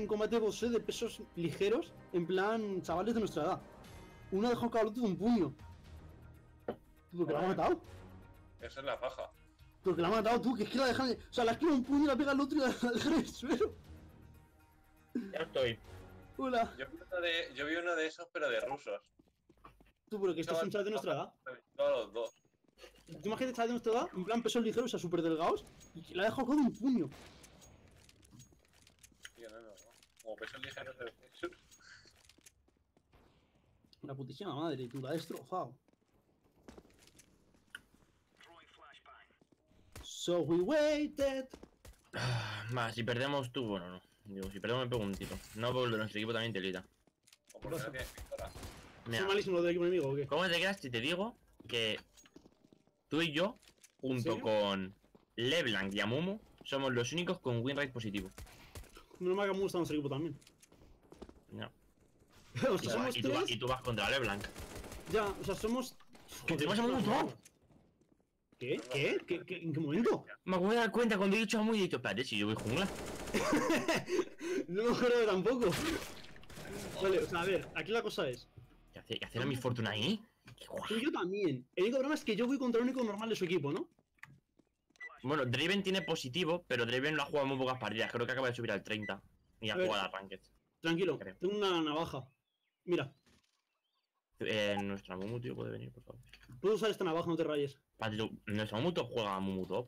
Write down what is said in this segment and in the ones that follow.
un combate de boxeo de pesos ligeros, en plan, chavales de nuestra edad. Uno ha dejado caer al otro de un puño. ¿Por qué lo ha matado? Esa es la paja. Porque la ha matado tú, que es que la dejan. O sea, la esquiva un puño, la pega al otro y la deja en el suelo. Ya estoy. Hola. Yo vi uno de esos, pero de rusos. Tú, pero que estos son chavales de nuestra edad. Todos los dos. Tú imagínate chavales de nuestra edad, en plan pesos ligeros, o sea, súper delgados, y la ha dejado con un puño. Tío, no. Como pesos ligeros de La putísima madre, tú la has destrozado. So we waited. Más, si perdemos tú, bueno, no. Digo, si perdemos me pego un tiro. No, porque nuestro equipo también te lita. O porque no tienes pistola. ¿Es malísimo lo del equipo enemigo o qué? ¿Cómo te quedas si te digo que tú y yo, junto serio? con LeBlanc y Amumu, somos los únicos con win rate positivo? No me gusta nuestro equipo también. No. O sea, somos tres. Y tú vas contra LeBlanc. Ya, o sea, somos. ¡Que tenemos a Amumu top! ¿Qué? ¿En qué momento? Me acabo de dar cuenta cuando he dicho Amumu y he dicho, espérate, si yo voy jungla. No me acuerdo tampoco. Vale, o sea, a ver, aquí la cosa es. ¿Qué hace la mi fortuna ahí? Qué guay. Tú y yo también. El único problema es que yo voy contra el único normal de su equipo, ¿no? Bueno, Draven tiene positivo, pero Draven lo ha jugado muy pocas partidas. Creo que acaba de subir al 30. Y ha A ver. jugado a Ranked. Tranquilo, Creo. tengo una navaja. Mira, Nuestra Amumu, tío, puede venir, por favor. puedo usar esta navaja, no te rayes. Nuestra Amumu top juega a Amumu top.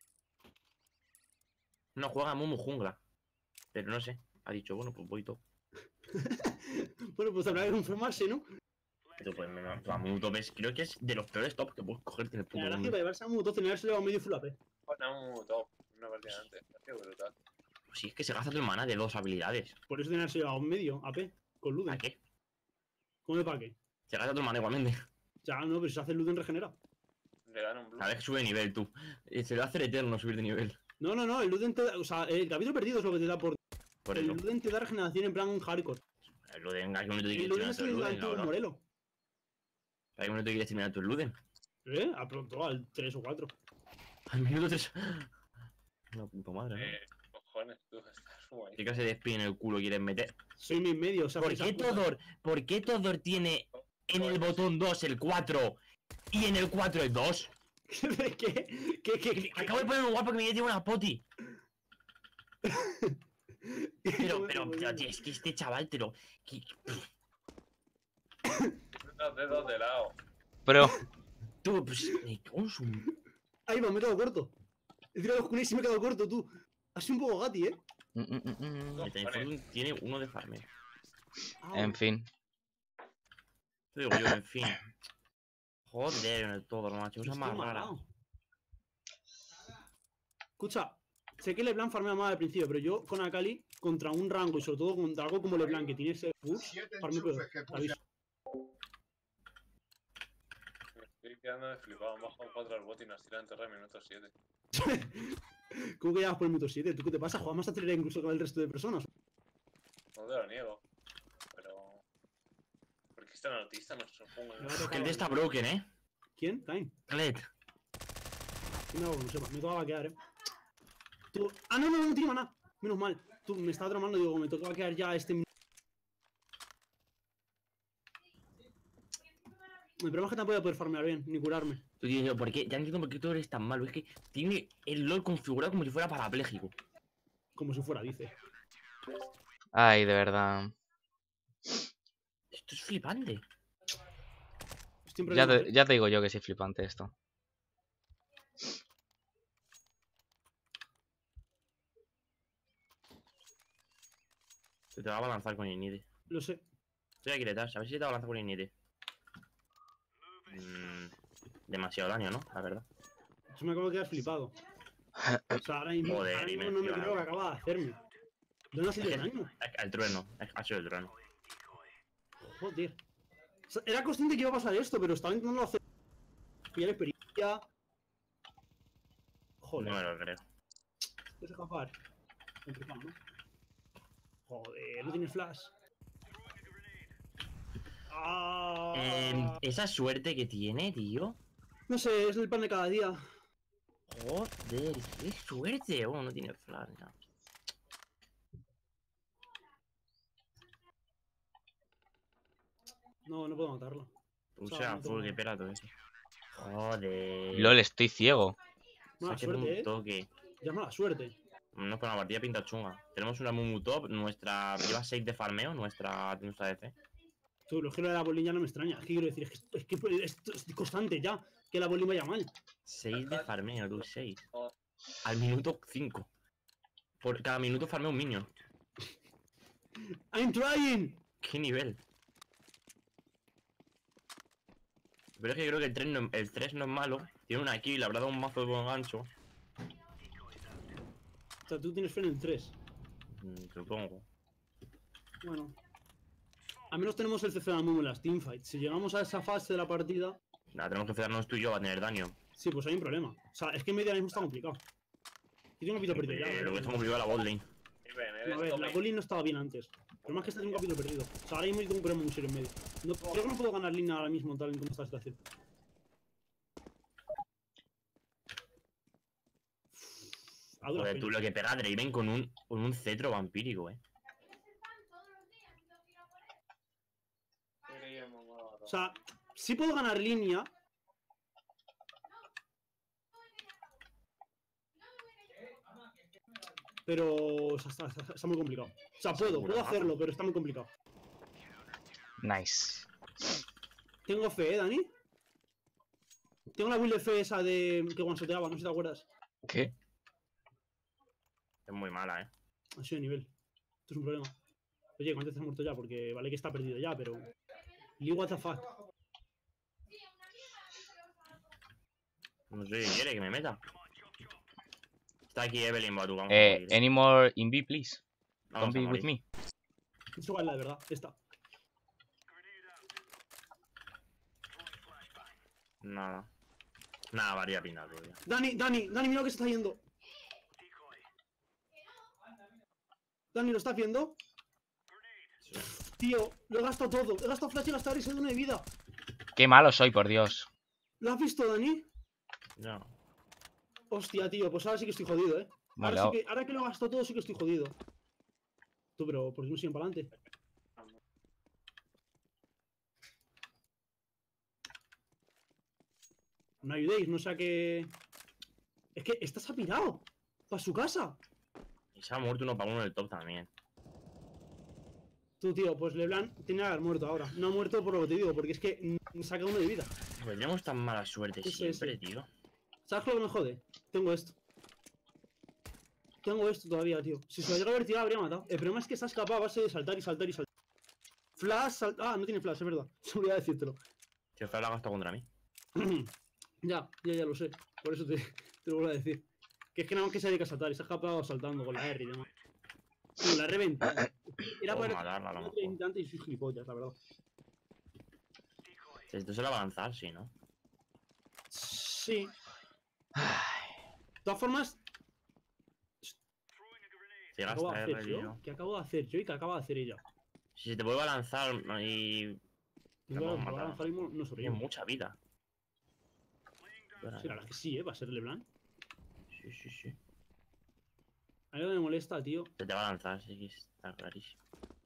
No, juega a Amumu jungla. Pero no sé. Ha dicho, bueno, pues voy top. Bueno, pues habrá que conformarse, ¿no? Pero pues Amumu top creo que es de los peores tops que puedes cogerte en el La puto verdad es que mundo. para llevarse a Muto tenía que haberse llevado medio full AP. Bueno, un top. Una partida antes. Qué brutal. Pues sí, es que se gasta tu mana de dos habilidades. Por eso tenía que haberse llevado medio AP con Luden. ¿A qué? ¿Cómo de pa' qué? Se gasta tu mana igualmente. Ya, no, pero si se hace Luden regenera. Le gana un blue. A ver que sube de nivel tú. Se le va a hacer eterno subir de nivel. No, el Luden te da. O sea, el capítulo perdido es lo que te da por. Por El eso. Luden te da regeneración en plan hardcore. El Luden, ¿a qué momento te El quieres Luden terminar es tú el el Luden, antiguo cabrón? Morelo. ¿A qué momento te quieres terminar tú el Luden? A pronto, al 3 o 4. Al minuto 3. Una puta madre, ¿no? Cojones, tú estás muy ¿Qué clase de spin en el culo quieres meter? Soy mi medio, o sea, ¿Por qué Todor tiene en el botón 2 el 4 y en el 4 el 2? ¿Qué? Acabo de poner un guapo que me lleva una poti. Pero, tío, es que este chaval te lo. Los dedos de lado. Bro, Tú, pues. Me cago en su. Ahí va, me he quedado corto. He tirado los kunis y me he quedado corto, tú. Has sido un poco gati, ¿eh? El Titanfall tiene uno de farmeo. En fin. Te digo yo, en fin. Joder, en el todo, macho. Cosa más rara. Escucha, sé que LeBlanc farmea más al principio, pero yo con Akali, contra un rango y sobre todo contra algo como LeBlanc que tiene ese push, farmeo peor. Te aviso. Me estoy quedando de flipado. Han bajado 4 al bot y nos tiran torre en minuto 7. ¿Cómo que llevas por el minuto 7? ¿Tú qué te pasa? ¿Juegas más acelerado incluso que el resto de personas? No te lo niego. Pero. ¿Por qué están autistas nuestros jungles? Es que el de está broken, ¿Quién? Time. Clet. ¿Quién me hago? No sepa. Me tocaba vaquear, Tú... Ah, no tiene maná. Menos mal. Tú, me estaba tramando, digo, me tocaba quedar ya este... El problema es que tampoco voy a poder farmear bien, ni curarme. Tú dices, ¿por qué? Ya entiendo por qué tú eres tan malo. Es que tiene el LOL configurado como si fuera parapléjico. Como si fuera, dice. Ay, de verdad. Esto es flipante. Estoy en Ya problemas, te, ya te digo yo que sí es flipante esto. Se te va a balanzar con Inide. Lo sé. Estoy aquí detrás, a ver si se te va a balanzar con Inide. Demasiado daño, ¿no? La verdad. Yo me acabo de quedar flipado. O sea, ahora mismo, Joder, ahora mismo dime, no me tío, creo lo que acaba de hacerme. ¿Dónde ha sido el daño? El trueno, ha sido el trueno. Joder. O sea, era consciente que iba a pasar esto, pero estaba intentando hacer... Pillar experiencia... Joder. No me lo creo. ¿Puedes escapar? Complicado, ¿no? Joder, no tienes flash. Esa suerte que tiene, tío. No sé, es el pan de cada día. Joder, qué suerte. Oh, no tiene flash, no. No, no puedo matarla. O sea, sea, no full tengo- que pela todo eso. Joder. LOL, estoy ciego. Mala Sáquete suerte, un toque. Ya es mala suerte. No, pero la partida pinta chunga. Tenemos una Mumu top, nuestra. Lleva 6 de farmeo, nuestra DC. Tú, lo giro de la bolilla no me extraña. Es que quiero decir, es que esto es constante ya. Que la bolilla vaya mal. 6 de farmeo, tú, 6. Al minuto 5. Por cada minuto farmeo un minion. I'm trying. ¿Qué nivel? Pero es que creo que el 3 no es malo. Tiene una kill, habrá dado un mazo de buen gancho. O sea, tú tienes fe en el 3. Supongo. Bueno. Al menos tenemos el CC de la Mumu en las teamfights. Si llegamos a esa fase de la partida, Nada, tenemos que fijarnos tú y yo, va a tener daño. sí, pues hay un problema. O sea, es que en medio ahora mismo está complicado. Yo tengo un capítulo perdido ya. Lo que está complicado es la botlane. A ver, la bowling no estaba bien antes. Pero más que está en un capítulo perdido. O sea, ahora mismo yo tengo un problema muy serio en medio. No, creo que no puedo ganar línea ahora mismo tal y como está la situación. A duras Joder, penas. tú lo que pega Draven con un cetro vampírico, O sea, sí puedo ganar línea. Pero o sea, está muy complicado. O sea, puedo hacerlo, pero está muy complicado. Nice. Tengo fe, Dani. Tengo la build de fe esa de que one-shoteaba, no sé si te acuerdas. ¿Qué? Es muy mala, Ha sido de nivel. Esto es un problema. Oye, ¿cuántas te has muerto ya? Porque vale que está perdido ya, pero... Lee, what the fuck. No sé si quiere que me meta. Está aquí Evelyn, Batu, vamos a morir. Any more in B, please? Vamos Come a be with morir. me. Eso vale la verdad, esta. Nada. Nada, varía pinta, tío. Dani, mira lo que se está yendo. Dani, ¿lo estás viendo? Sí. Tío, lo he gastado todo. He gastado flash y gastar ese de una de vida. Qué malo soy, por Dios. ¿Lo has visto, Dani? No. Hostia, tío, pues ahora sí que estoy jodido, ¿eh? Vale, Ahora que lo he gastado todo sí que estoy jodido. Tú, pero ¿por qué no siguen para adelante? No ayudéis, no sea que... Es que estás apirado. Para su casa. Y se ha muerto uno para uno en el top también. Tú, tío, pues LeBlanc tiene que haber muerto ahora. No ha muerto por lo que te digo, porque es que saca uno de vida. Pues tenemos tan mala suerte Sí, siempre, sí. tío. ¿Sabes lo que me jode? Tengo esto. Tengo esto todavía, tío. Si se lo llega a haber tirado, habría matado. El problema es que está escapado a base de saltar y saltar y saltar. Flash, Ah, no tiene flash, es verdad. Se olvidaba decírtelo. Si el Flash la ha gastado contra mí. Ya lo sé. Por eso te lo vuelvo a decir. Que es que nada más que se dedica a saltar y se ha escapado saltando con la R y demás. Tío, la R reventado. Era Puedo para matarla a lo mejor. antes y soy gilipollas, la verdad. Esto se la va a lanzar, sí, ¿no? Sí. De todas formas, Si ¿qué acabo de gasta hacer R, yo? tío. ¿Qué acabo de hacer yo y qué acaba de hacer ella? Si se te vuelve a lanzar y... Y Te voy a puedo matar. lanzar mismo, no Tiene sobrevivo. mucha vida. Sí, la verdad que sí, va a ser LeBlanc. Sí. A mí lo que me molesta, tío. Se te va a lanzar, sí que está clarísimo.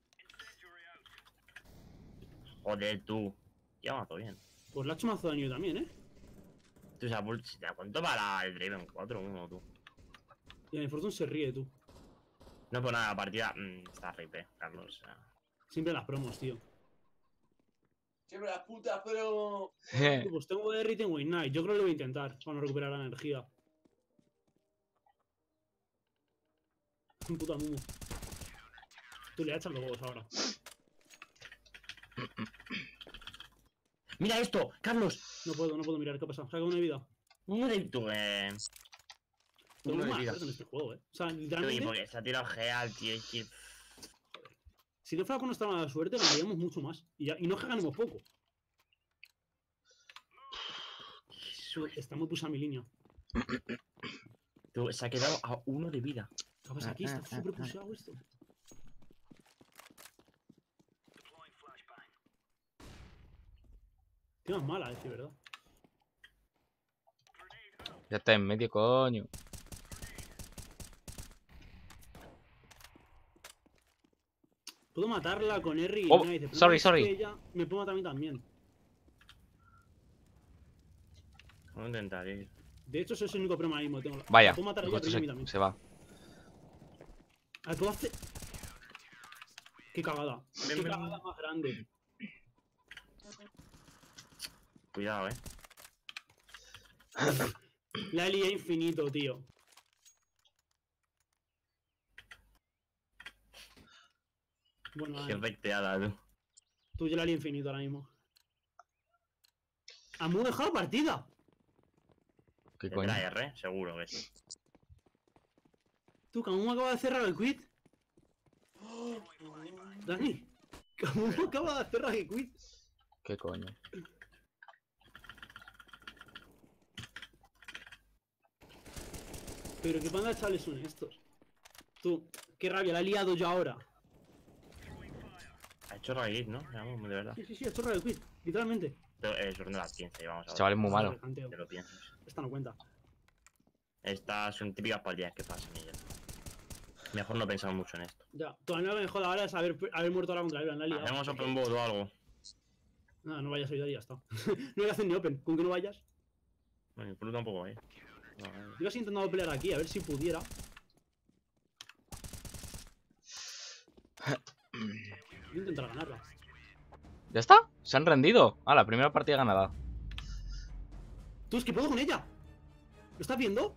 Joder, tú. Ya mato bien. Pues le ha hecho mazo daño también, ¿eh? Tú, si te cuánto para el Draven 4-1, tú. Y a mi Fortune se ríe, tú. No, pues nada, la partida está RIP, Carlos. O sea. Siempre las promos, tío. Siempre las putas, pero... Pues tengo R y tengo Ignite. Yo creo que lo voy a intentar para no recuperar la energía. Un puta Mumu. Tú le echas los huevos ahora. ¡Mira esto! ¡Carlos! No puedo mirar qué ha pasado. Saca una de vida. Uno de tu... Tengo Uno de más vida. en este juego, O sea, Tío, y literalmente, porque se ha tirado Geal, tío. Es que... si no fuera con nuestra mala suerte, ganaríamos mucho más. Y no es que ganemos poco. Está muy pusa mi línea. Tú, se ha quedado a uno de vida. ¿Qué pasa aquí? Está súper puseado esto. Qué más mala, de verdad. Ya está en medio, coño. Puedo matarla con R y Oh, Ignite, pero sorry, es sorry. que ella me puede matar a mí también. Voy a intentar ir. De hecho, ese es el único problema ahora mismo que tengo. Vaya, La puedo matar a el ella, coche pero ella a mí también. se va. A ver, puedo hacer... Qué cagada. Qué ven. cagada más grande. Cuidado, La lié infinito, tío. Bueno, Qué recteada, tú. tú ya la lié infinito ahora mismo. ¿Hemos dejado partida? ¿Qué Tendrá coño? R, seguro que sí. Tú, ¿cómo acaba de cerrar el quit? Dani, ¿cómo acaba de cerrar el quit? ¿Qué coño? Pero qué panda de chavales son estos. Tú, qué rabia, la he liado yo ahora. Ha hecho raíz, ¿no? Vamos, de verdad. Sí, ha cerrado el quit, literalmente. Pero, son de las 15, vamos a ver. Chaval es muy Ah, malo. recanteo. Te lo piensas. Esta no cuenta. Estas son típicas partidas que pasan y ya. Mejor no pensar mucho en esto. Ya, todavía lo que me joda ahora es haber muerto ahora contra el la he liado. Hacemos open board o algo. No, no vayas a ayudar y ya está. No voy a hacer ni open, con que no vayas. Bueno, por tampoco, No, Yo he intentado pelear aquí, a ver si pudiera. Voy a intentar ganarla. ¿Ya está? ¿Se han rendido? Ah, la primera partida ganada. Tú, es que puedo con ella. ¿Lo estás viendo?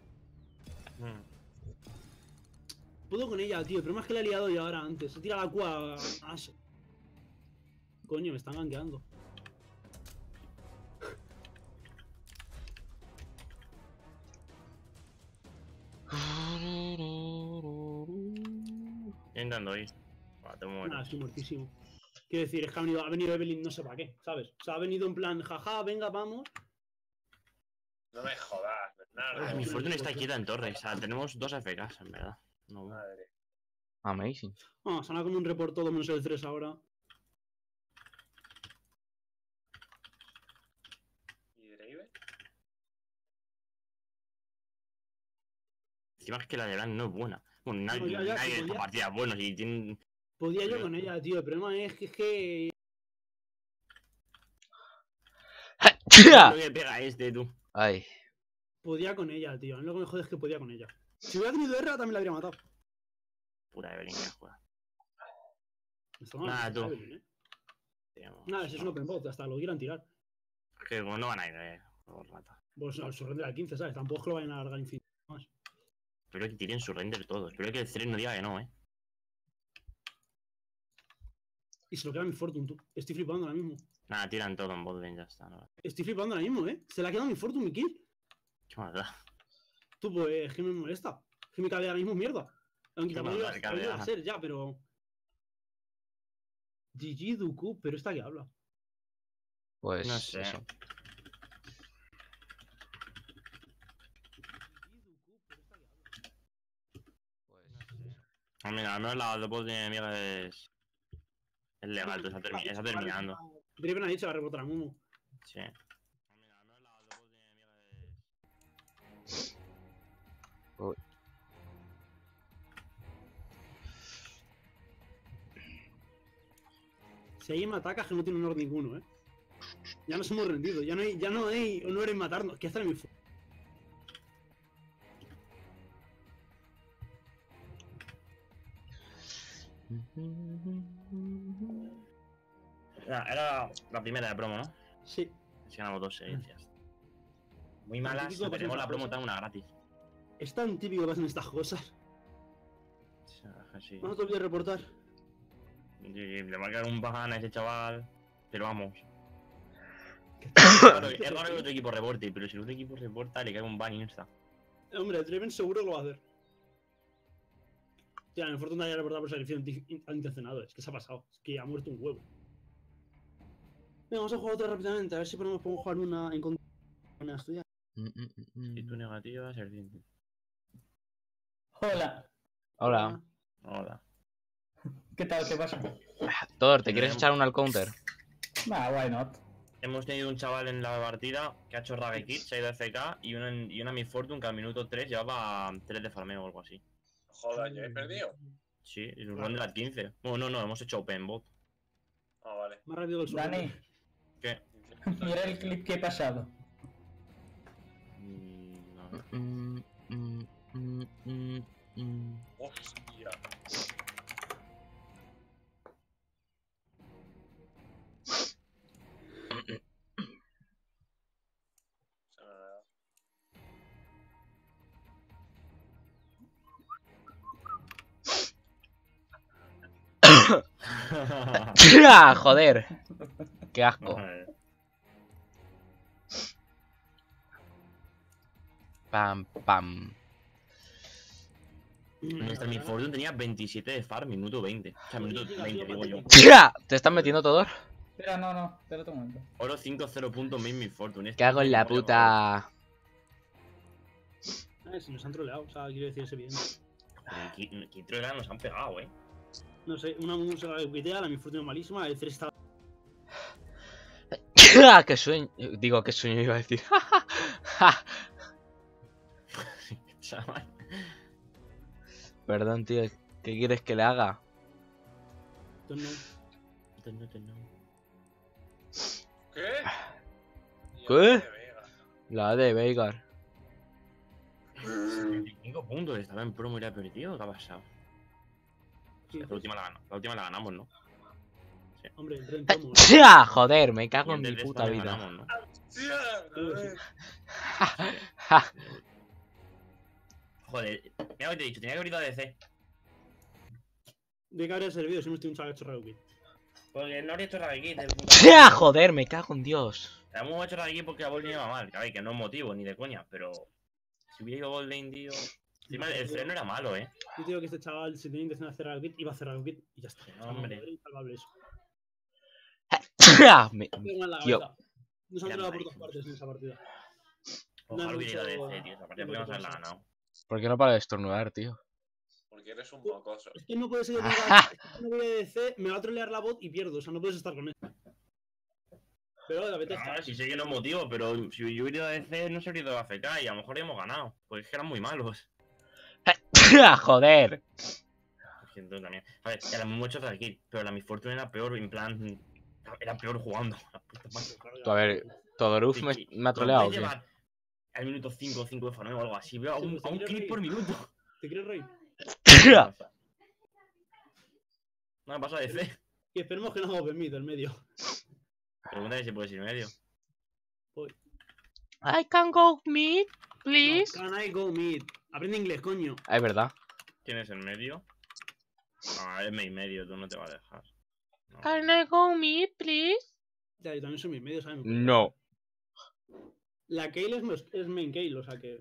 Puedo con ella, tío. El problema es que la he liado yo ahora antes. Se tira la cua a Ash. Coño, me están gankeando. Intentando ir. Te mueres. Nada, estoy muertísimo. Quiero decir, es que ha venido Evelyn no sé para qué, ¿sabes? O sea, ha venido en plan, jaja, venga, vamos. No me jodas, Bernardo. Mi Fortune está quieta en torre. O sea, tenemos dos AFKs, en verdad. No, Madre. Amazing. Vamos, suena como un report todo menos el 3 ahora. ¿Y Draven? encima es que la de Blanc no es buena. Bueno, No, nadie, ya, nadie de podía- esta partida es bueno. Si tienen... Podía yo con ella, tío. El problema es que Lo que pega este, tú. Ay. podía con ella, tío. Lo que me jode es que podía con ella. Si hubiera tenido R, también la habría matado. Pura Evelyn que juega. Está mal, Nada, tú. Evelyn, ¿eh? Digamos, Nada, si es un open bot, hasta lo quieran tirar. que como no van a ir, por rata. Pues al surrender al 15, ¿sabes? Tampoco es que lo vayan a alargar infinito más. Espero que tiren su render todos. Espero que el 3 no diga que no, Y se lo queda mi Fortune, tú. Estoy flipando ahora mismo. Nada, tiran todo en bot lane, ya está. No. Estoy flipando ahora mismo, ¿eh? Se le ha quedado mi Fortune, mi kill. ¿Qué más da? Tú, pues, es que me molesta. Es que mi cabeza ahora mismo es mierda. Aunque Qué tampoco mal, iba cabeza. a ser ya, pero... GG Dooku, pero esta que habla. Pues No sé. eso. Ah, mira, al menos la de bot de mierda es legal, tú, está terminando. Draven ha dicho que va a rebotar a Mumu. Sí. Ah, mira, al menos la de bot de mierda es... Uy. Si alguien me ataca, es que no tiene honor ninguno, ¿eh? Ya nos hemos rendido, ya no hay honor en matarnos. ¿Qué hace mi Fortune? Era la primera de promo, ¿no? Sí. Si ganamos 2 seguidas. Muy Lo malas, típico que tenemos pasa la promo cosas. tan una gratis. Es tan típico que pasan estas cosas. Sí. No te olvides de reportar. Y le va a quedar un baján a ese chaval. Pero vamos. Es raro que otro equipo reporte, pero si el otro equipo reporta, le cae un ban insta. Hombre, Draven seguro que lo va a hacer. Tía, en Fortune haya reportado por servicio intencionado. Es que se ha pasado. Es que ha muerto un huevo. Venga, vamos a jugar otra rápidamente. A ver si podemos jugar una en contra de una estudiar. Si tú negativa, serpiente. Hola, Hola. Hola. ¿qué tal? ¿Qué pasa? Thor, ¿te quieres echar una al counter? Nah, why not? Hemos tenido un chaval en la partida que ha hecho Rage Kit, se ha ido FK y una Mi Fortune que al minuto 3 llevaba 3 de farmeo o algo así. Joder, ¿yo he perdido? Sí, nos van de las 15. Bueno, no, hemos hecho open bot. Ah, vale. Más rápido que el Dani, super. ¿Qué? mira el clip que he pasado. A ver. Hostia. Se me ha dado. ¡Ah, joder! ¡Qué asco! Pam, pam. Nuestra Mi Fortune tenía 27 de farm, minuto 20. O sea, minuto 20, digo yo. ¡Tía! ¿Te están metiendo todo? Espera, no, espera un momento. Oro 5-0 puntos main Mi Fortune. ¿Qué hago en la puta? Si nos han troleado, o sea, quiero decir, es evidente. ¿Qué troleada nos han pegado, No sé, una música que pitea, la mi fortuna es malísima, el 3 está. ¡Qué sueño! Digo, ¿qué sueño iba a decir? Chaval. Perdón, tío. ¿Qué quieres que le haga? Entonces, ¿Qué? ¿Qué? Dios, Vega. La de Veigar. 5 puntos, estaba en promo y la perdido. ¿Qué ha pasado? sí, La última la ganamos, ¿no? hombre, entré en promo. ¡Tía! Joder, me cago en mi Desde puta España vida. ganamos, ¿no? Hostia, joder. Joder, mira lo que te he dicho, tenía que haber ido a DC. ¿De qué habría servido si hemos tenido un chaval hecho Raukit? Porque no habría hecho Raggy del puto. ¡Tía! Joder, me cago en Dios. Hemos hecho Raggy porque la bol iba mal, que, a ver, que no es motivo ni de coña, pero si hubiera ido Gold Lane, tío. Encima el freno era malo, Yo te digo que este chaval, si tenía intención de hacer Raukit, iba a hacer Raukit y ya está. No, hombre. Era insalvable eso. ¡Tía! Pegó en la Tío. cabeza. Nos han Ya tirado no por hay. todas partes en esa partida. Ojalá No hubiera ido a mucho- DC, tío. Esa partida porque no se la ha ganado. ¿Por qué no para de estornudar, tío? Porque eres un mocoso. Es que no puede ser que digas, es que no voy a DC, me va a trolear la bot y pierdo. O sea, no puedes estar con él. Pero te apetece. Ah, sí sé que no es motivo, pero si yo hubiera ido a DC no se hubiera ido a AFK y a lo mejor habíamos ganado. Porque es que eran muy malos. ¡Tía! Joder. Lo siento también. A ver, ya la hemos hecho Raggy, pero la Mi Fortune era peor, en plan. Era peor jugando. La puta madre. Tú, a ver, Todoruf me ha ¿No troleado, puedes ¿o qué? llevar al minuto 5 de farmeo o algo así? Veo a Sí, un, pues, a un te quiero clip reír. por minuto. ¿Te quieres reír? ¡Tía! No, pasa de C. Y esperemos que no haga open mid del medio. Pregúntale si puedes ir medio. I can go mid, No, please. can I go mid? Aprende inglés, coño. Ah, es verdad. ¿Quién es en medio? Ah, es main medio, tú no te vas a dejar. No. Can I go mid, please? Ya, yo también soy mid medio, ¿sabes? No. La Kayle es main Kayle, o sea que.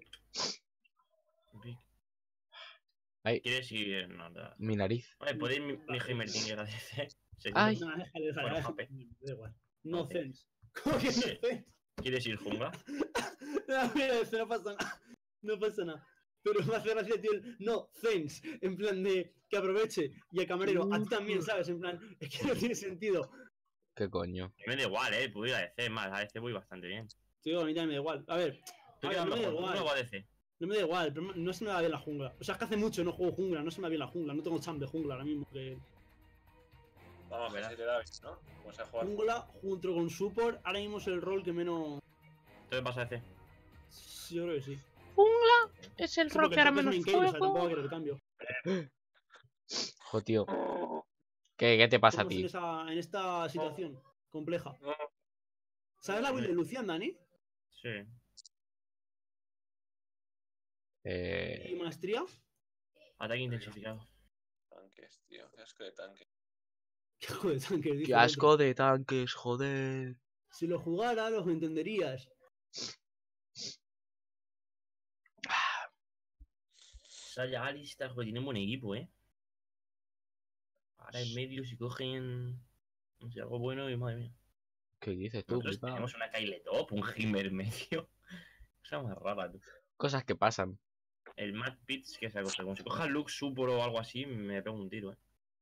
Ay. ¿Quieres ir? No, da. Mi nariz. Vale, ¿puede ir mi Heimerdinger a DC? Sí. Ay. No, déjale, Bueno, Jape. da igual. No Ok. sense. ¿Cómo que no Sí. sense? ¿Quieres ir jungla? No, mira, eso no pasa nada. No pasa nada. Pero me hace gracia, tío, el no thanks. En plan de que aproveche. Y el camarero, a ti también, ¿sabes? En plan, es que no tiene sentido. ¿Qué coño? Me da igual, puedo ir a DC, más, a DC voy bastante bien. Tío, a mí también me da igual. A ver, Tú a ver, quedas no me da mejor, igual. jungla o a DC. No me da igual, pero no se me da bien la jungla. O sea, es que hace mucho no juego jungla, no se me da bien la jungla. No tengo champ de jungla ahora mismo. Que... Vamos, que Verás. si te da bien, ¿no? Vamos a jugar. Jungla junto con support, ahora mismo es el rol que menos. Entonces vas a DC. Sí, yo creo que sí. Es el Sí, rock porque que ahora el top es menos main Kayle, o sea, tampoco va a juego. querer cambio. Jo, tío. ¿Qué te pasa a Estamos ti? en esta situación compleja. No, ¿Sabes la build de Lucian, Dani? Sí. ¿Y maestría? Ataque intensificado. tanques, tío. Qué asco de tanque. Qué asco de tanques, dice Qué el otro. asco de tanques, joder. Si lo jugara, los entenderías. Saya Alistar, joder, tienen buen equipo, Ahora en medio si cogen. No sé, algo bueno y madre mía. ¿Qué dices tú? Nosotros flipao? tenemos una Kyle top, un Heimer medio. Cosa más rara, tú. Cosas que pasan. El Mad Pitts, que es algo, como si coja Lux, Supor o algo así, me pego un tiro,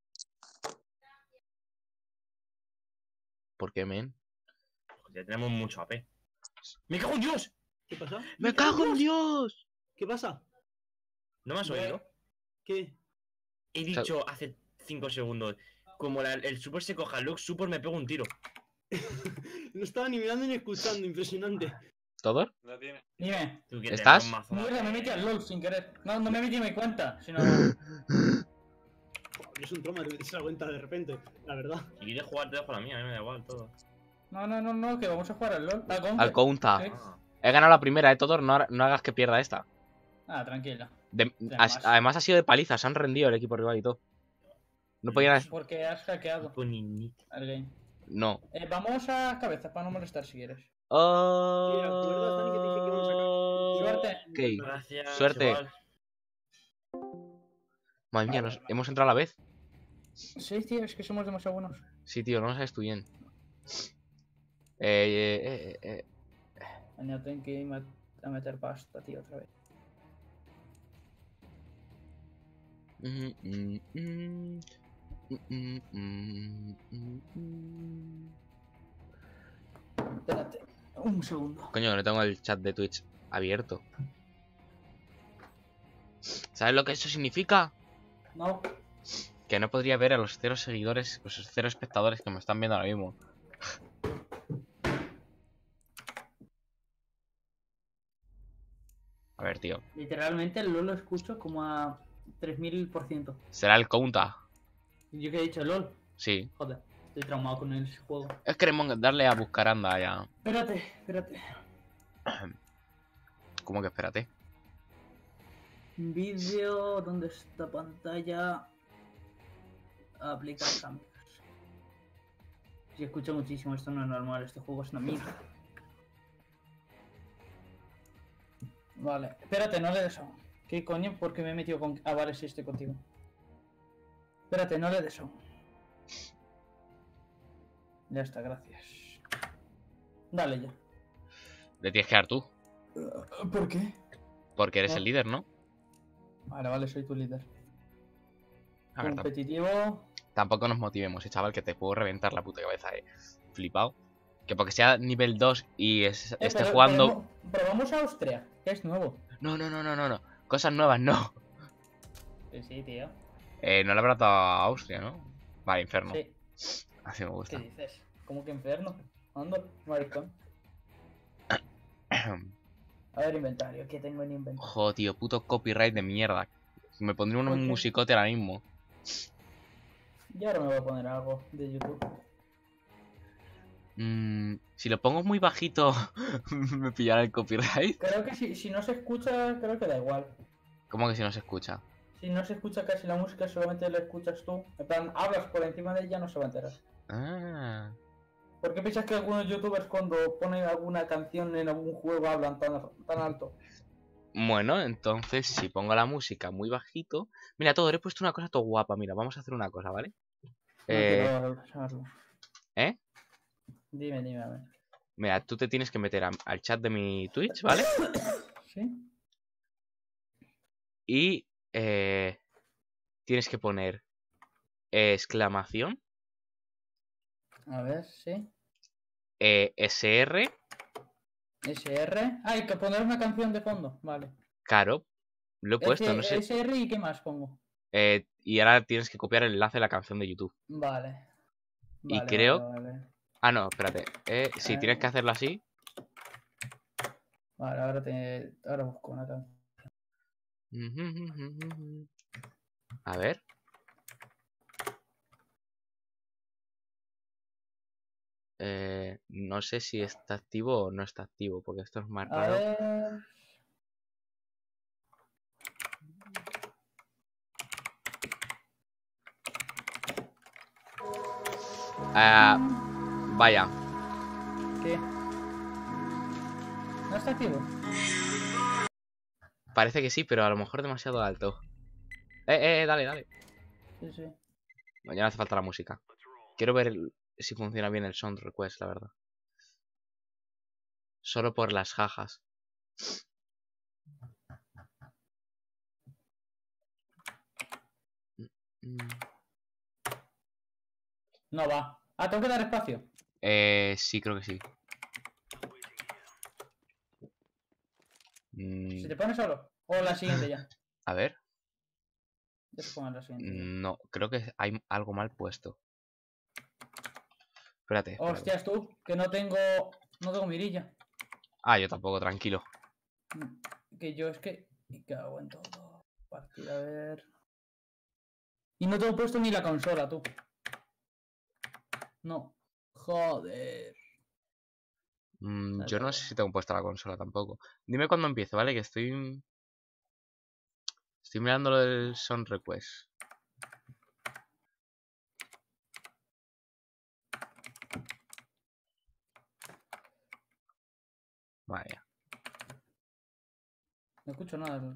¿Por qué, men? Porque ya tenemos mucho AP. ¡Me cago en Dios! ¿Qué pasa? ¡Me cago en Dios! ¿Qué pasa? ¿No me has oído? ¿Qué? He dicho hace 5 segundos. Como el super se coja Lux Super, me pego un tiro. No estaba ni mirando ni escuchando, impresionante. ¿Todo? No tiene. Dime. Tú que ¿Estás? te das un mazo Mierda, me metí al LOL sin querer. No, no me metí en mi cuenta, sino... Joder, es un trauma, te metes a la cuenta de repente, la verdad. Si quieres jugar, te dejo la mía, a mí me da igual todo. No, que vamos a jugar al LOL. Al Counta. Sí. Ah. He ganado la primera, Todor. No hagas que pierda esta. Ah, tranquilo. Además, ha sido de paliza, se han rendido el equipo rival y todo. No podían. Porque has hackeado Con ni- al game. No. Vamos a cabeza para no molestar si quieres. Sí, ¿te acuerdas, Dani, que te dije que íbamos a sacar? Suerte. Ok. Gracias. Suerte. igual. Madre mía, hemos entrado a la vez. Sí, tío, es que somos demasiado buenos. Sí, tío, no lo sabes tú bien. Mañana tengo que ir a meter pasta, tío, otra vez. Espérate, un segundo. Coño, no tengo el chat de Twitch abierto. ¿Sabes lo que eso significa? No. Que no podría ver a los 0 seguidores, los 0 espectadores que me están viendo ahora mismo. A ver, tío. Literalmente el LOL lo escucho como a 3000%. ¿Será el Counta? Yo que he dicho LOL. Sí. Joder, estoy traumado con ese juego. Es que queremos darle a buscar anda ya. Espérate. ¿Cómo que espérate? Vídeo, ¿dónde está pantalla? Aplicar cambios. Si escucho muchísimo, esto no es normal, este juego es una mierda. Vale, espérate, no le des aún. ¿Qué coño? ¿Por qué me he metido con... Ah, vale, sí, estoy contigo. Espérate, no le des aún. Ya está, gracias. Dale ya. Le tienes que dar tú. ¿Por qué? Porque eres Ah. el líder, ¿no? Vale, soy tu líder. A ver, Competitivo. tampoco nos motivemos, chaval, que te puedo reventar la puta cabeza, flipado. Que porque sea nivel 2 y esté jugando. Pero vamos a Austria, que es nuevo. No. Cosas nuevas, no. Sí, tío. No le habrá dado a Austria, ¿no? Vale, Inferno. Sí. Así me ¿Qué gusta. dices? ¿Cómo que infierno? Anda, maricón. A ver, inventario. ¿Qué tengo en inventario? Joder, tío, puto copyright de mierda. Me pondría un ¿Por qué? musicote ahora mismo. Y ahora me voy a poner algo de YouTube. Si lo pongo muy bajito, me pillará el copyright. Creo que si no se escucha, creo que da igual. ¿Cómo que si no se escucha? Si no se escucha casi la música, solamente la escuchas tú. En plan, hablas por encima de ella, no se va a enterar. Ah. ¿Por qué piensas que algunos youtubers cuando ponen alguna canción en algún juego hablan tan alto? Bueno, entonces si pongo la música muy bajito. Mira, todo, he puesto una cosa todo guapa. Mira, vamos a hacer una cosa, ¿vale? No quiero saberlo. ¿Eh? Dime, a ver. Mira, tú te tienes que meter al chat de mi Twitch, ¿vale? ¿Sí? Y tienes que poner exclamación, A ver, sí. SR, SR. Ah, hay que poner una canción de fondo. Vale. claro, lo he puesto, no sé. SR y qué más pongo. Y ahora tienes que copiar el enlace de la canción de YouTube. Vale. Y Vale, creo- Vale. Ah, no, espérate. Sí, tienes que hacerlo así. Vale, ahora busco una canción. A ver. No sé si está activo o no está activo, porque esto es más A raro. ver. Vaya. ¿Qué? ¿No está activo? Parece que sí, pero a lo mejor demasiado alto. Dale. Sí, sí. No, ya no hace falta la música. Quiero ver si funciona bien el sound request, la verdad. Solo por las jajas. No va. Ah, tengo que dar espacio. Sí, creo que sí. ¿Se te pone solo? O la siguiente ya. A ver. Ya se pongan la siguiente. No, creo que hay algo mal puesto. Espérate. Hostias, tú, que no tengo mirilla. Ah, yo tampoco, tranquilo. Que yo es que... Me cago en todo. Partida, a ver... Y no tengo puesto ni la consola, tú. No. Joder. Yo no sé si tengo puesta la consola tampoco. Dime cuándo empiezo, ¿vale? Que estoy mirando lo del Son Request. Vaya. No escucho nada.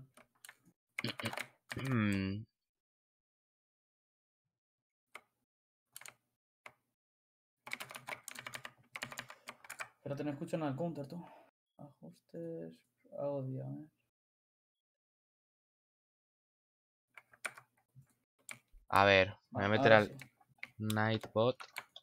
Pero no escucho nada el counter, tú. Ajustes... Audio, A ver, me voy a meter ahora al sí. Nightbot.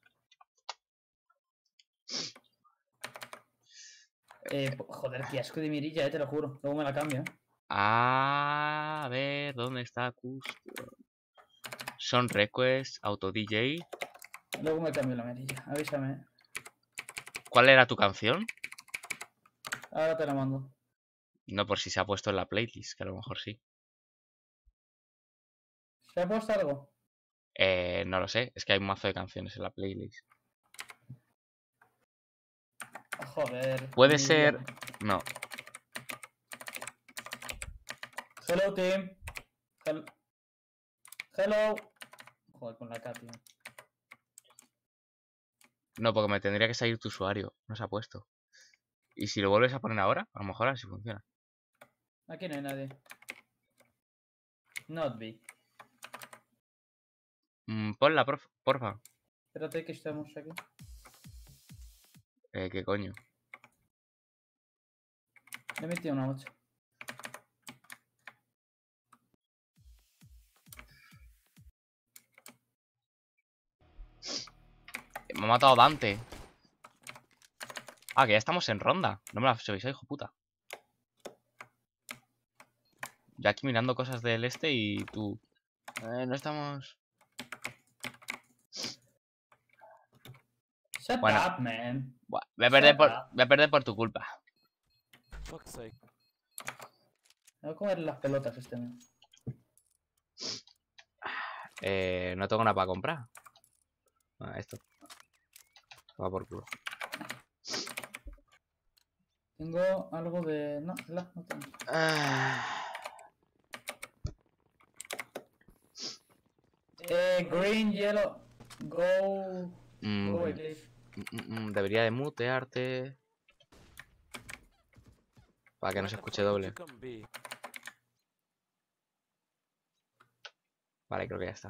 Joder, qué asco de mirilla, te lo juro. Luego me la cambio, A ver, ¿dónde está Custom? Son Request, Auto DJ. Luego me cambio la mirilla. Avísame. ¿Cuál era tu canción? Ahora te la mando. No, por si se ha puesto en la playlist, que a lo mejor sí. ¿Se ha puesto algo? No lo sé, es que hay un mazo de canciones en la playlist. Joder. Puede mirilla. ser... No. Hello, team. Hello. Joder, con la K, tío. No, porque me tendría que salir tu usuario. No se ha puesto. Y si lo vuelves a poner ahora, a lo mejor así funciona. Aquí no hay nadie. Not be. Ponla, porfa. Espérate que estamos aquí. ¿Qué coño? Le he metido una 8. Me ha matado Dante. Ah, que ya estamos en ronda. No me la has avisado, hijo puta. Ya aquí mirando cosas del este y tú... no estamos... Shut Bueno. up, man. Buah, voy a perder por tu culpa. Fuck's sake. Me voy a comer las pelotas este mes. No tengo nada para comprar. Esto. Va por culo. Tengo algo de... No, no tengo. Green, yellow, go... Go, I believe. Debería de mutearte. Para que no se escuche doble. Vale, creo que ya está.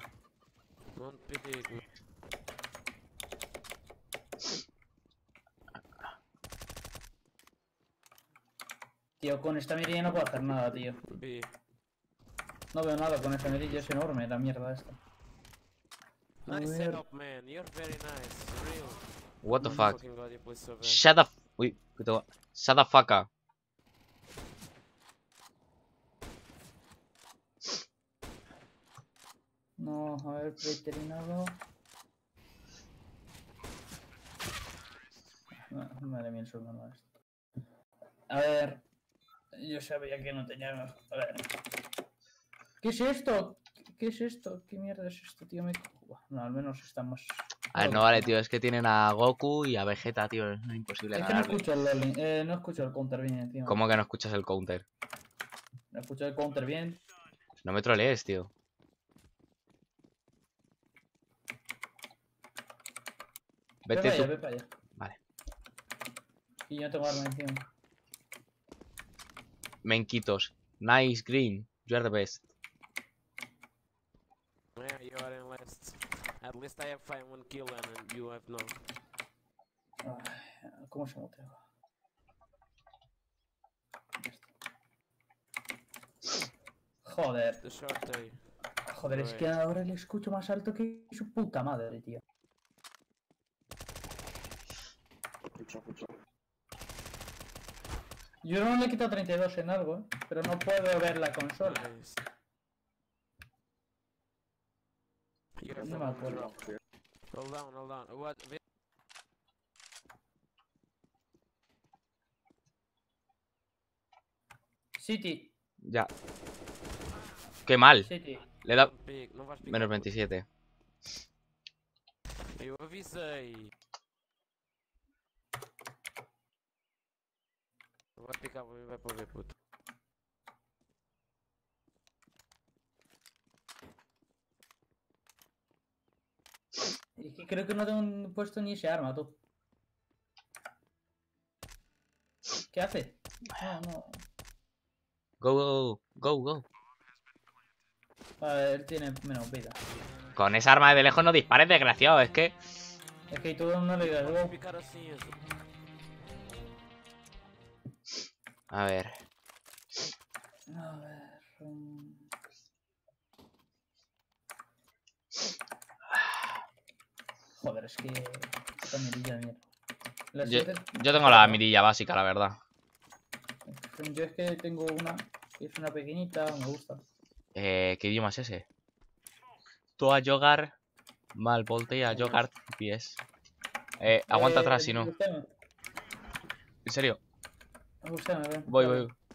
Tío, con esta mirilla no puedo hacer nada, tío. No veo nada con esta mirilla, es enorme la mierda esta. Nice setup, man. You're very nice. Real. What the fuck? Fucking god, you play so bad. Shut the... Uy, puto. Shut the fuck up. No, a ver, predeterminado. Madre mía, el subnormal esto. A ver. Yo sabía que no tenía... A ver. ¿Qué es esto? ¿Qué es esto? ¿Qué mierda es esto, tío? No, al menos estamos... A ver, no vale, tío. Es que tienen a Goku y a Vegeta, tío. Es imposible Es que no ganarle. escucho el Loli, no escucho el counter bien, tío. ¿Cómo que no escuchas el counter? No escucho el counter bien. No me trolees, tío. Vete tú. Ve para allá. Vale. Y yo tengo arma encima. Menquitos. Nice green. You are the best. Yeah, you are in last. At least I have 1 kill and you have none. Ay, ¿cómo se mutea? Joder. The short day. Joder, es que ahora le escucho más alto que su puta madre, tío. Yo no le he quitado 32 en algo, pero no puedo ver la consola. Nice. guys. No I me won't acuerdo. drop. Hold on. What? City. Ya. Qué mal. City. Le he dado Don't pick. Não vais picar. menos 27. Eu avisei. Não vai picar, vai para ver, puto. Es que creo que no tengo puesto ni ese arma, tú. ¿Qué hace? No. Go, go, go, go. A ver, él tiene menos vida. Con esa arma de lejos no dispares, desgraciado. Es que. Es que tú no le digas Não vais go. picar assim, isso. A ver. A ver. Joder, es que. Esta mirilla de mierda. La Yo, siete- yo tengo la mirilla básica, la verdad. Yo es que tengo una. Que es una pequeñita, me gusta. ¿Qué idioma es ese? Tú a jugar. Mal, volte a jugar pies. Aguanta atrás, si no. Gustame, En serio. Gustame, ven. Voy, Dale. voy.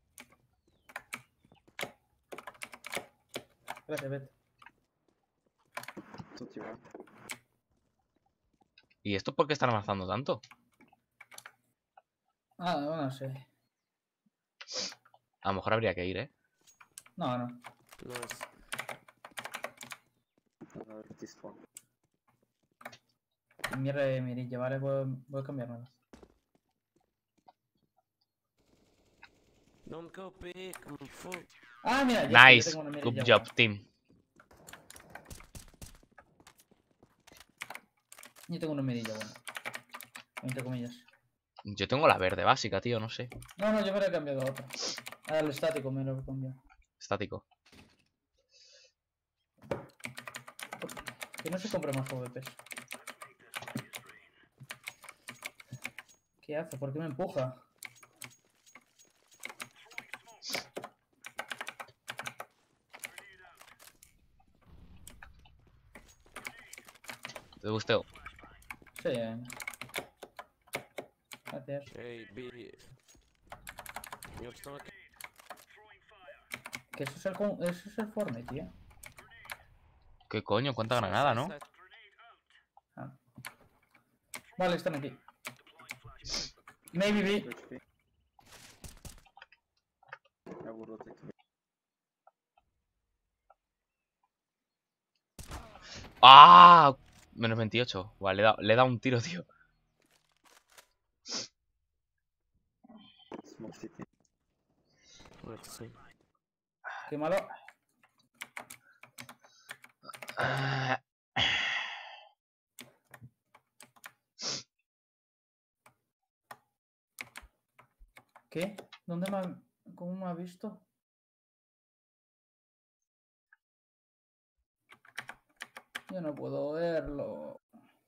Gracias, vete. ¿Y esto por qué están avanzando tanto? Ah, no sé. A lo mejor habría que ir, ¿eh? No. Nice. Mierda de mirilla, vale, voy a cambiármela. Don't go pick, fuck. Ah, mira, ya sé, yo Nice. tengo una Good mirilla job, buena. team. Yo tengo una mirilla buena. Entre comillas. Yo tengo la verde básica, tío, no sé. No, yo me la he cambiado a otra. Al estático me lo he cambiado. Estático. Que no se compra más OVPs. ¿Qué hace? ¿Por qué me empuja? ¿Te gustó? Sí. Gracias. Hey, B. Eles estão aqui. Que eso es el Fortnite, tío. ¿Qué coño? ¿Cuánta granada, no? Ah. Vale, están aquí. Maybe B. ¡Ah! Menos 28. Vale, le he dado un tiro, tío. Let's see. Qué malo. Ah, ¿Qué? ¿Dónde me ha... ¿Cómo me ha visto? Yo no puedo verlo.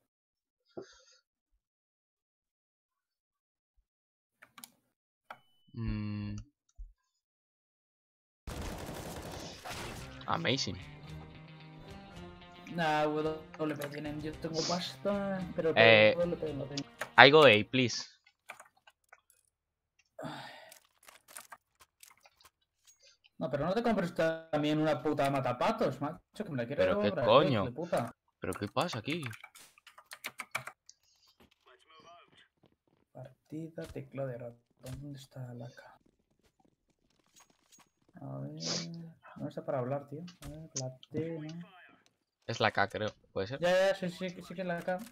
mm. Amazing. Nah, WP tienen. Yo tengo pasta, pero WP no tengo. I go A, please. No, pero no te compres también una puta matapatos, macho, que me la quiero Pero qué cobrar, coño. hijo de puta. ¿Pero qué pasa aquí? Partida, tecla de ratón. ¿Dónde está la K? A ver. No está para hablar, tío. A ver, la T, ¿no? Es la K, creo. ¿Puede ser? Ya, sí que es la K.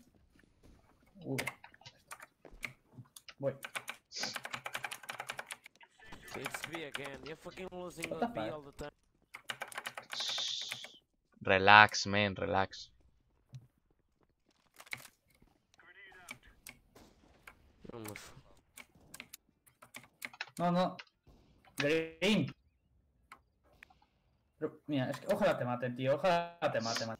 Voy. It's B again. You're fucking losing What the on B fuck? all the time. Relax, man, relax. No. Green. Pero, mira, es que ojalá te maten, tío. Ojalá te maten.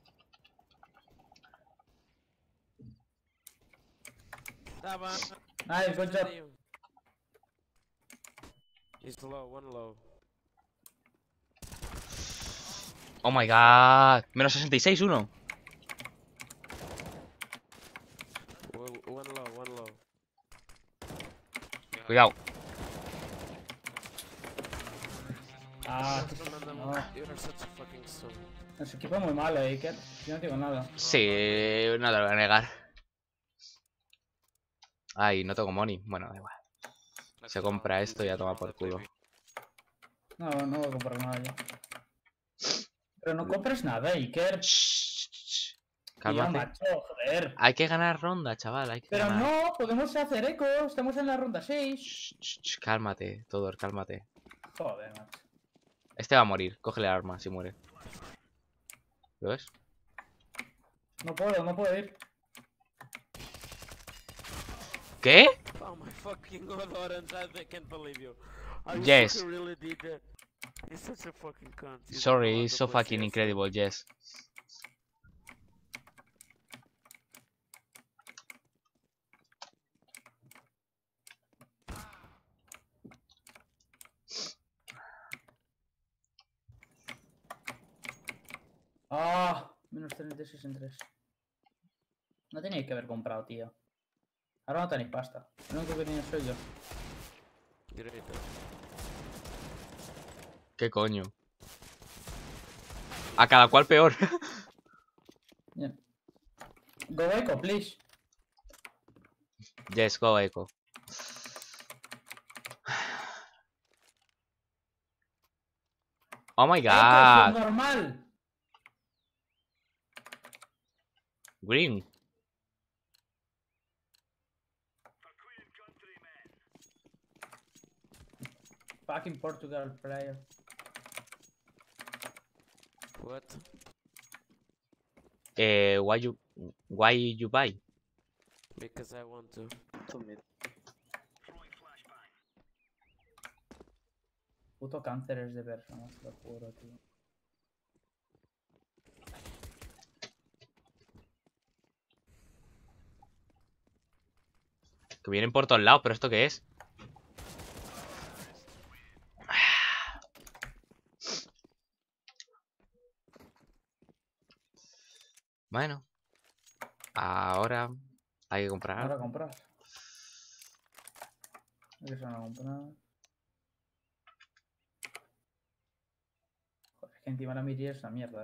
Tá bom. Nice, good job. He's low, one low. Oh my god. Menos 66, uno. One low. Cuidado. Ah, No, no. you're such a fucking son. Nuestro equipo es muy malo, Iker. Yo no digo nada. Sí, no te lo voy a negar. Ay, no tengo money. Bueno, da igual. Se compra esto y ya toma por culo. No, no voy a comprar nada yo. Pero no compres nada, Iker. Shh. Tío, Cálmate. macho, joder. Hay que ganar ronda, chaval. Hay que Pero ganar. no, podemos hacer eco. Estamos en la ronda 6. Cálmate, Todor, cálmate. Joder, macho. Este va a morir. Cógele el arma si muere. ¿Lo ves? No puedo ir. ¿Qué? Oh my fucking god, Orange, I can't believe you. Are you Yes. fucking really did that? He's such a fucking cunt. You don't know Sorry, how it's to so play fucking CS. incredible, yes. Ah, menos 36 en 3. No teníais que haber comprado, tío. Ahora no tenéis pasta. Lo único que tenéis soy yo. Great. ¿Qué coño? A cada cual peor. Bien. Go eco, please. Yes, go echo. Oh my Eco, god. normal. Green. Fucking Portugal player. What? Why you buy? Because I want to. Puto cánceres de personas, lo juro, tío. Que vienen por todos lados, pero ¿esto qué es? Bueno. Ahora hay que comprar Ahora algo. comprar. Eso no comprar. Joder, es que encima la miri es una mierda,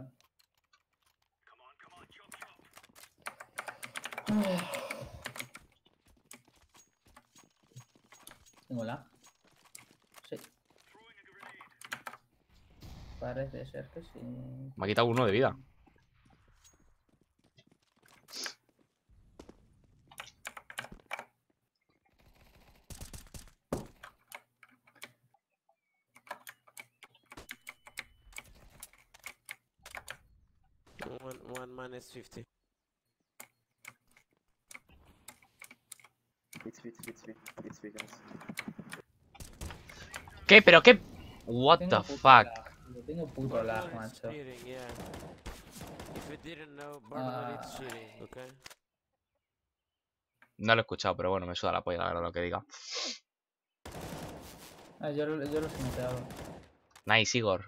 Tengo la. Sí. Parece ser que sí. Me ha quitado uno de vida. One minus 50. ¿Qué? ¿Pero qué? What Tengo the puto fuck? lag, tío, tengo puto lag, Barnard is macho. cheating, yeah. If you didn't know, Barnard is Ah. cheating, okay? No lo he escuchado, pero bueno, me suda la polla, la verdad, lo que diga. Ah, yo lo he muteado. Nice, Igor.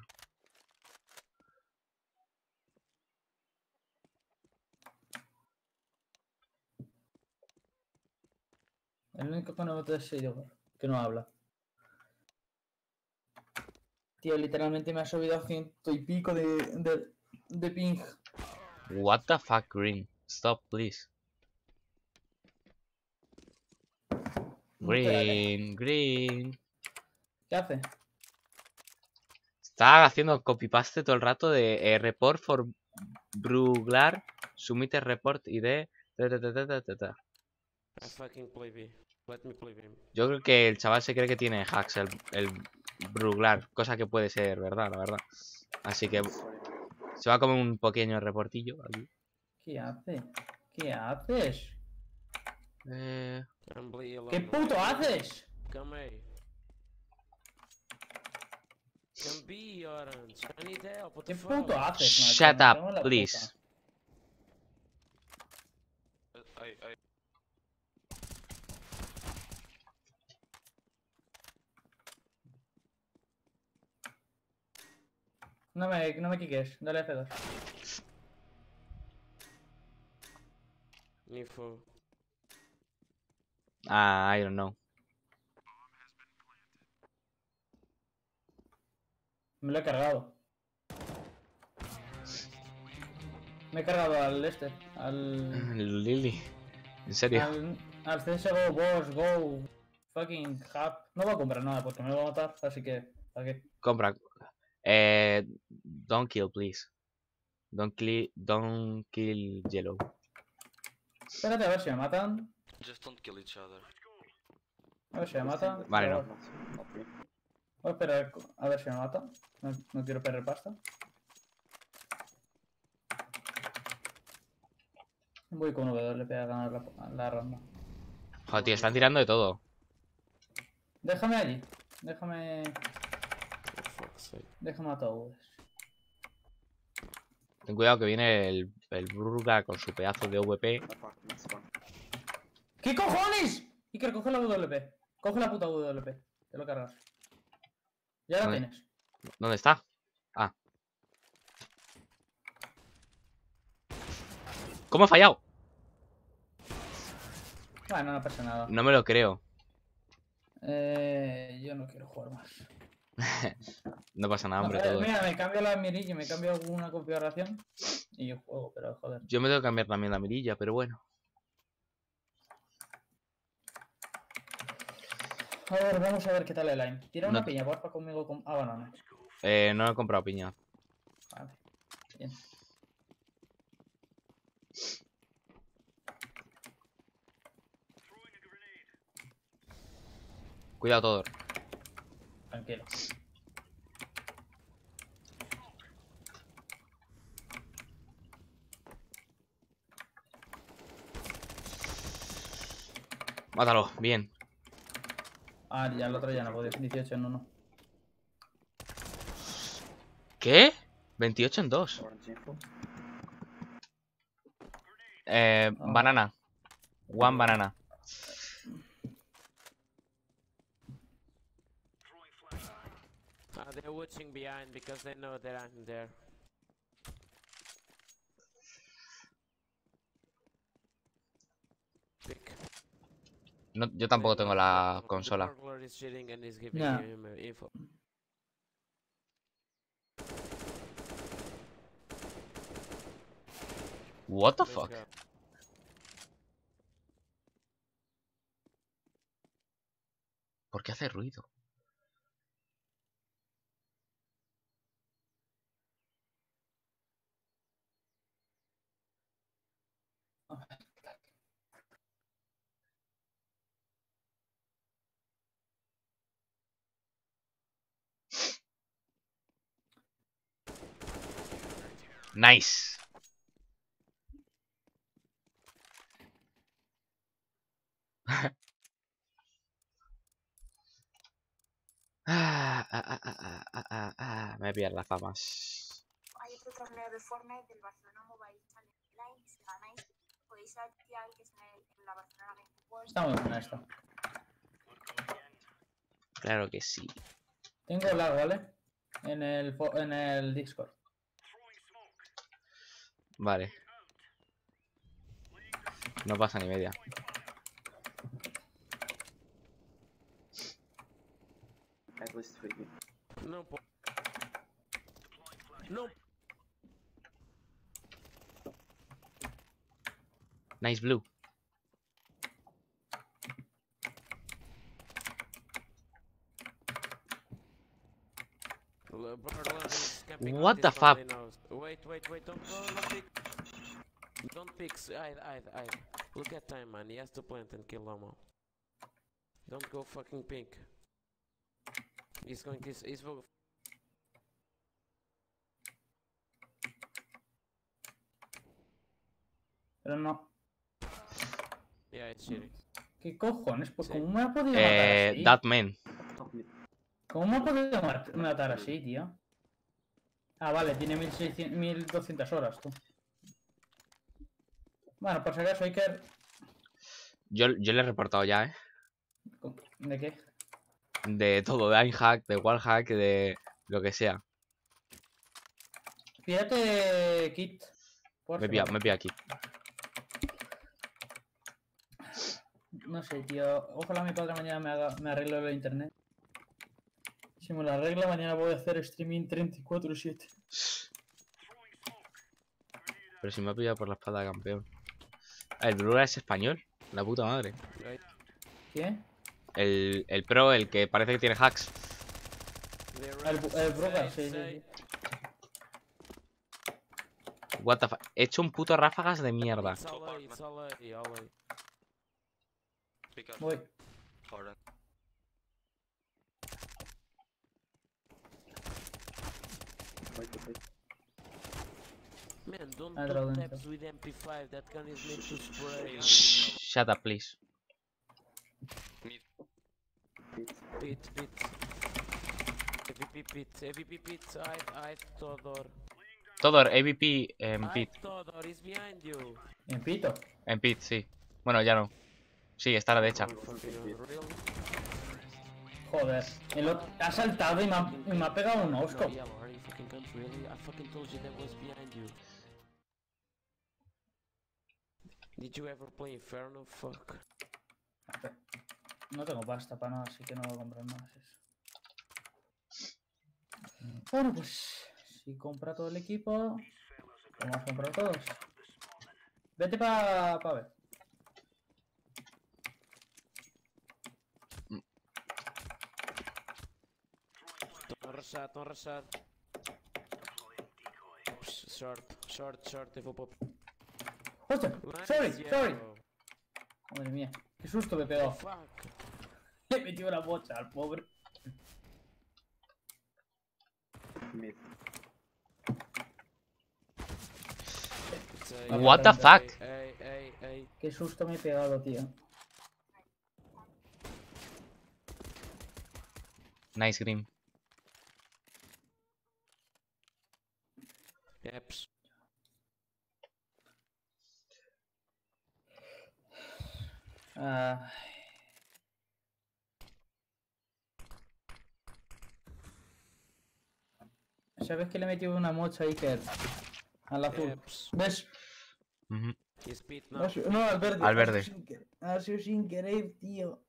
El único que no mete es Igor, que no habla. Tío, literalmente me ha subido a 100 y pico de ping. What the fuck, Green? Stop, please. Muteale. Green. ¿Qué hace? Está haciendo copy-paste todo el rato de report for Bruglar, submit a report ID. I fucking play B. Let me play B. Yo creo que el chaval se cree que tiene hacks, el Bruglar, cosa que puede ser verdad, la verdad. Así que se va a comer un pequeño reportillo aquí. ¿Qué hace? ¿Qué haces? I'm Blee alone. ¿Qué puto haces? Come here. Come be, Orange. I need help. What the ¿Qué fuck? puto haces, macho? Shut Me up, cago en la please. puta. No me quiques, dale F2. Info. Ah, I don't know. Me lo he cargado. Me he cargado al al Lily. ¿En serio? al CSGO, Boss, Go, fucking Hub. No voy a comprar nada porque me lo va a matar, así que, ¿para qué? Compra. Don't kill, please. Don't kill Yellow. Espérate a ver si me matan. Just don't kill each other. A ver si me matan. Vale, Pero no. voy a esperar a ver si me matan. No quiero perder pasta. Voy con WP a ganar la ronda. Joder, tío, están tirando de todo. Déjame allí. Déjame. For fuck's sake. Déjame a todos. Ten cuidado que viene el Burga con su pedazo de VP. ¿Qué cojones? Iker, coge la WP. Coge la puta WP. Te lo cargas. Ya la Vale. tienes. ¿Dónde está? Ah. ¿Cómo he fallado? Bueno, no pasa nada. No me lo creo. Yo no quiero jugar más. No pasa nada, No, hombre, todo. mira, me cambio la mirilla, me cambio alguna configuración y yo juego, pero joder. Yo me tengo que cambiar también la mirilla, pero bueno. A ver, vamos a ver qué tal el line. Tira una No- piña, porfa, conmigo con... Ah, banana. No he comprado piña. Vale. Bien. Cuidado todo. Tranquilo. Mátalo, bien. Ah, ya el otro ya no puedo. 18 en 1. ¿Qué? 28 en 2. Banana. One banana. They're watching behind because they know that I'm there. Pick. No, yo tampoco tengo la The consola. burglar is cheating and is giving Yeah. him info. What the Let's fuck? go. ¿Por qué hace ruido? Nice. Me voy a pillar las famas. Hay otro torneo de Fortnite del Barcelona Mobile Challenge Online. Si ganáis, podéis activar que está en la Barcelona Game World. Está muy buena esta. Claro que sí. Tengo lag, ¿vale? En el Discord. Vale. No pasa ni media. No. No. Nice blue. Burglar is camping on What this the one, fuck? they know. Wait, don't pick. Don't pick. Hide. Look at time, man. He has to plant and kill Lomo. Don't go fucking pink. He's going to. He's. Pero no. Yeah, it's cheating. ¿Qué cojones? Pues Sí. ¿cómo me ha podido matar así? That man. ¿Cómo me ha podido matar así, tío? Ah, vale, tiene 1200 horas, tú. Bueno, por si acaso, Iker... Yo le he reportado ya, ¿eh? ¿De qué? De todo, de iHack, de wallhack, de lo que sea. Pídate kit. Me he pillado aquí. No sé, tío. Ojalá mi padre mañana me arregle el internet. Si me lo arregla, mañana voy a hacer streaming 34/7. Pero si me ha pillado por la espalda de campeón. El Brugler es español. La puta madre. Right. ¿Quién? El pro, el que parece que tiene hacks. El Broker, sí, sí. What the fuck. He hecho un puto ráfagas de mierda. It's all A, it's all A, all A. Voy. Man, don't I do draw them, taps with MP5. That gun is meant to spray. Shut up, please. Pit. AVP pit. I Todor. Todor, AVP en pit. Todor is behind you. En pito. En pit, sí. Bueno, ya no. Sí, está a la derecha. Real? Joder. Ha saltado y me ha pegado un osco. Yellow, are you fucking cunt, really? I fucking told you that was behind you. Did you ever play Inferno? Fuck. No tengo pasta para nada, así que no voy a comprar más eso. Bueno, pues si compra todo el equipo, vamos a comprar todos. Vete para ver. Don't rushar. Short, eu vou pôr. ¡Hostia! ¡Sorry! Nice, ¡Sorry! yellow. Madre mía, qué susto me he pegado. Fuck. Le metió una bocha al pobre. It's a- What the fuck? Hey. Qué susto me he pegado, tío. Nice green. Yaps. Ah, ¿sabes que le he metido una mocha ahí que al azul? Yaps. ¿Ves? Ujú. He's beat No, now. no, al verde. Al verde. Ha sido sin querer, tío.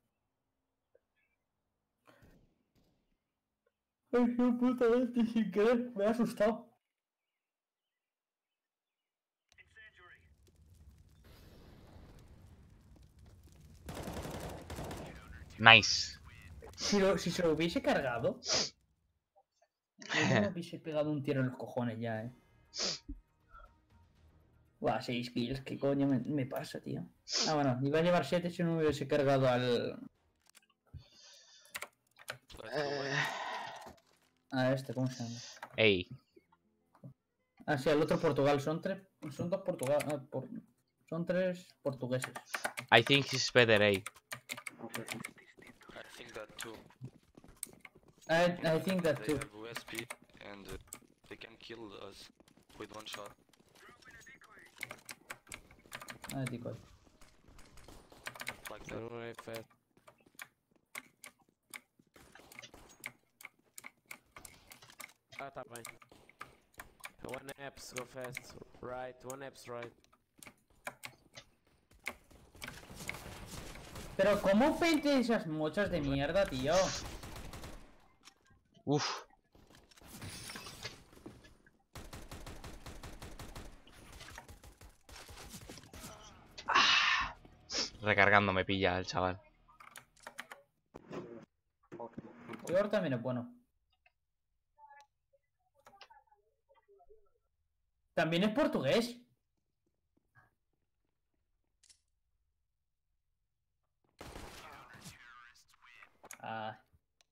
Ha sido putamente sin querer. Me ha asustado. Nice. Si se lo hubiese cargado, yo me hubiese pegado un tiro en los cojones ya, Buah, 6 kills, ¿qué coño me pasa, tío? Ah, bueno, iba a llevar 7 si no me hubiese cargado al... A este, ¿cómo se llama? Ey. Ah, sí, al otro Portugal. Son dos Portugal... son 3 portugueses. I think he's better, ey. I think that too. I think that They too. have USP and they can kill us with one shot. Ah, decoy. Like that. Don't worry, fat. Ah, tá bem. One apps, go fast. Right, one apps right. Pero ¿cómo pente esas mochas de mierda, tío? Uf. Recargando me pilla el chaval. Peor también es bueno. También es portugués. Ah.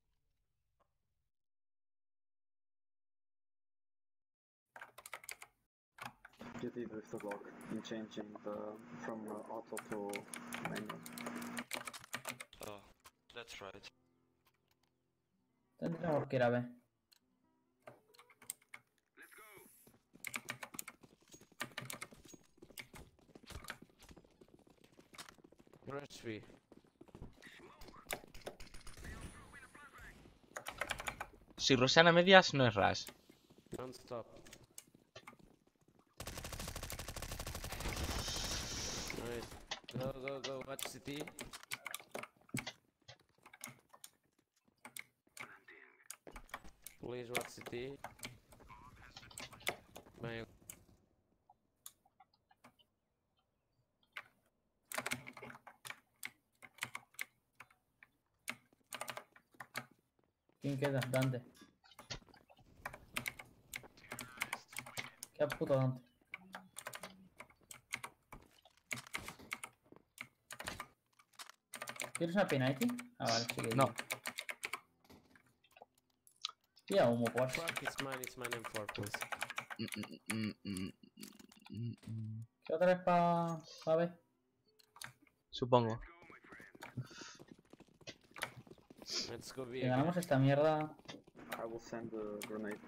You did with the block in changing from auto to manual. Oh, that's right. Tendremos que ir a ver. Rush free. Si Rosana medias no es Rush. Non-stop. Go watch CT. Please watch CT. Bem, ¿Quién queda? Dante. Qué puto Dante. ¿Quieres una penalty? Ah, vale, sí que No. Tira humo, pues. fuck, it's mine M4, please. ¿Qué otra vez pa' ver? Supongo. Let's go B Si again. ganamos esta mierda. I will send the grenade.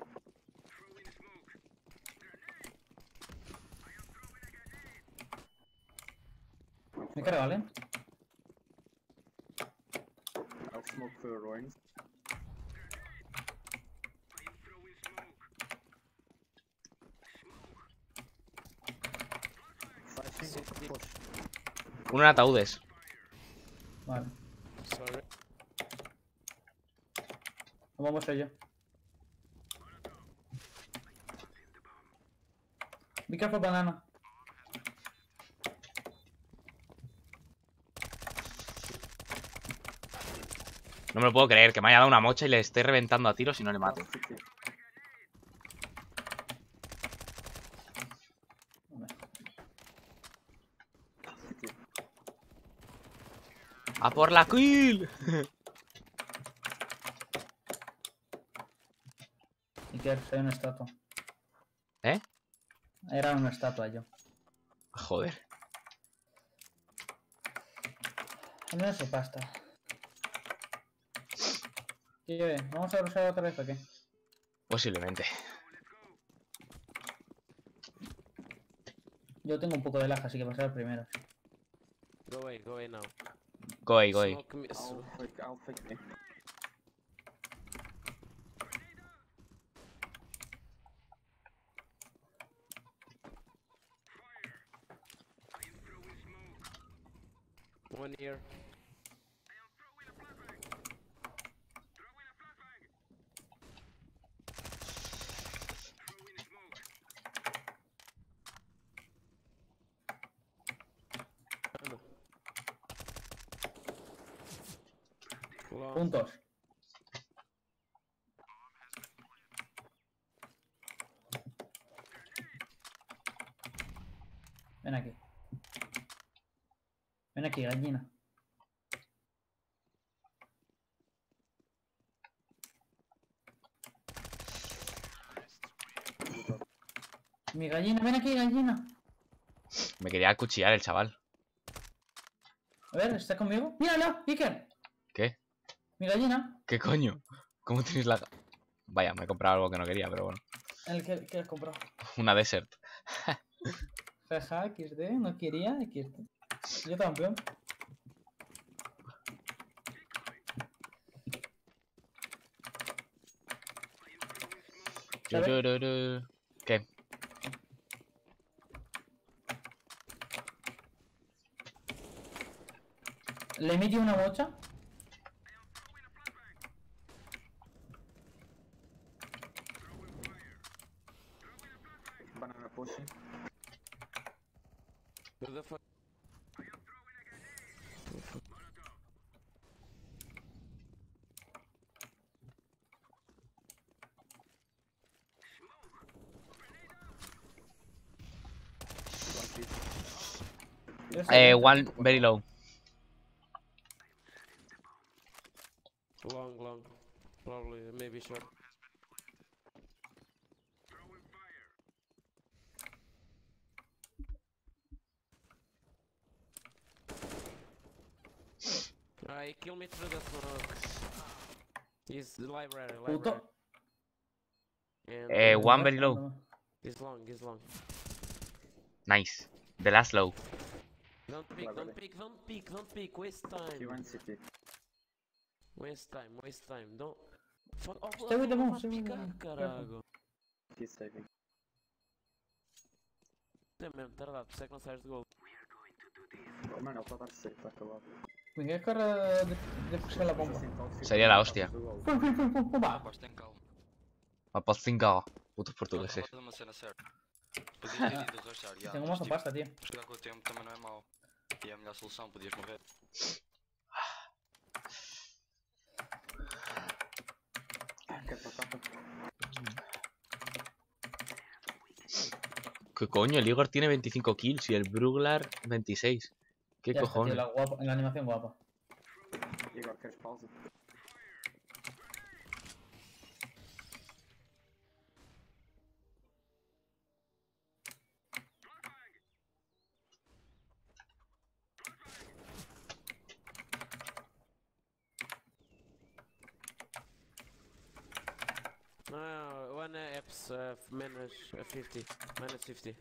Me carga, ¿vale? I'll smoke for ruins. Flashing. Push. Uno en ataúdes. Vale. Sorry. Vamos a yo. Be careful, banana. No me lo puedo creer, que me haya dado una mocha y le esté reventando a tiros y no le mato. City. City. ¡A por la kill! Iker, soy una estatua. ¿Eh? Era una estatua yo. Joder. Al menos se pasta. ¿Qué? ¿Vamos a rusar otra vez o qué? Posiblemente. Yo tengo un poco de lag, así que pasar primero. Go away now. Go away, go away. Smoke me. I'll fake me. One here. Long. Puntos. Ven aquí. Ven aquí, gallina. Mi gallina, ven aquí, gallina. Me quería acuchillar el chaval. A ver, ¿está conmigo? ¡Míralo, Iker! ¿Qué? Mi gallina. ¿Qué coño? ¿Cómo tienes la...? Vaya, me he comprado algo que no quería, pero bueno. El que has comprado. Una desert. Jaja, XD, no quería XD. Yo campeón. ¿Sabes? Turururu. ¿Qué? Le metí una mocha. Banana pushing. Who the fuck? One very low. Long. Probably, maybe short. He killed me through the smoke. He's the library. Puto. And One very low. he's long. Nice. The last low. Don't peek. Waste He time. went city. Waste time. Don't. Fuck off. Stay with the não moon, vá stay with the picar, moon. caralho. He's saving. É mesmo, tardado, por isso é que não sais de gol. Mano, ele está a dar C, está acabado. Venga, es cara de puxar la bomba. Sería la hostia. Pumba. Rapaz, tem calma. Papá 5. Putos portugueses. Faz uma cena certa. Podias ter ido rushar, já. Tengo Mas mazo tipo, pasta, tío. jogar com o tempo também não é mau. E é a melhor solução, podias morrer. ¿Qué pasa? ¿Qué coño? El Igor tiene 25 kills y el Bruglar 26. ¿Qué Ya está, cojones? tío, la animación guapa. Igor, queres pausa? No, one apps minus 50. Minus 50.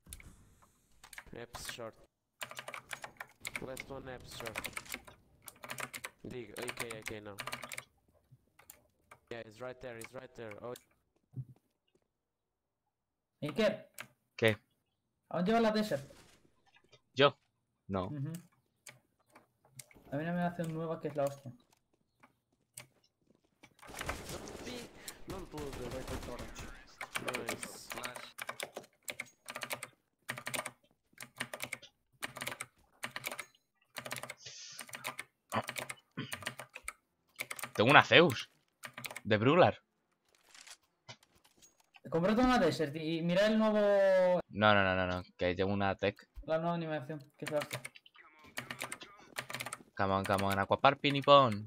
Apps short. Last one apps short. Dig, AK now. Yeah, it's right there, it's right there. Oh, Iker, ¿Qué? ¿a dónde lleva la desert? ¿Yo? No. Ujú. Hay una animación nueva que es la hostia. don't lose the right torrent. Nice. Nice. Tengo una Zeus. De Bruglar. Comprate una desert y mira el nuevo. No. Que tengo una Tech. La nueva animación, que es la hostia. Come on. Aquapar pinipón.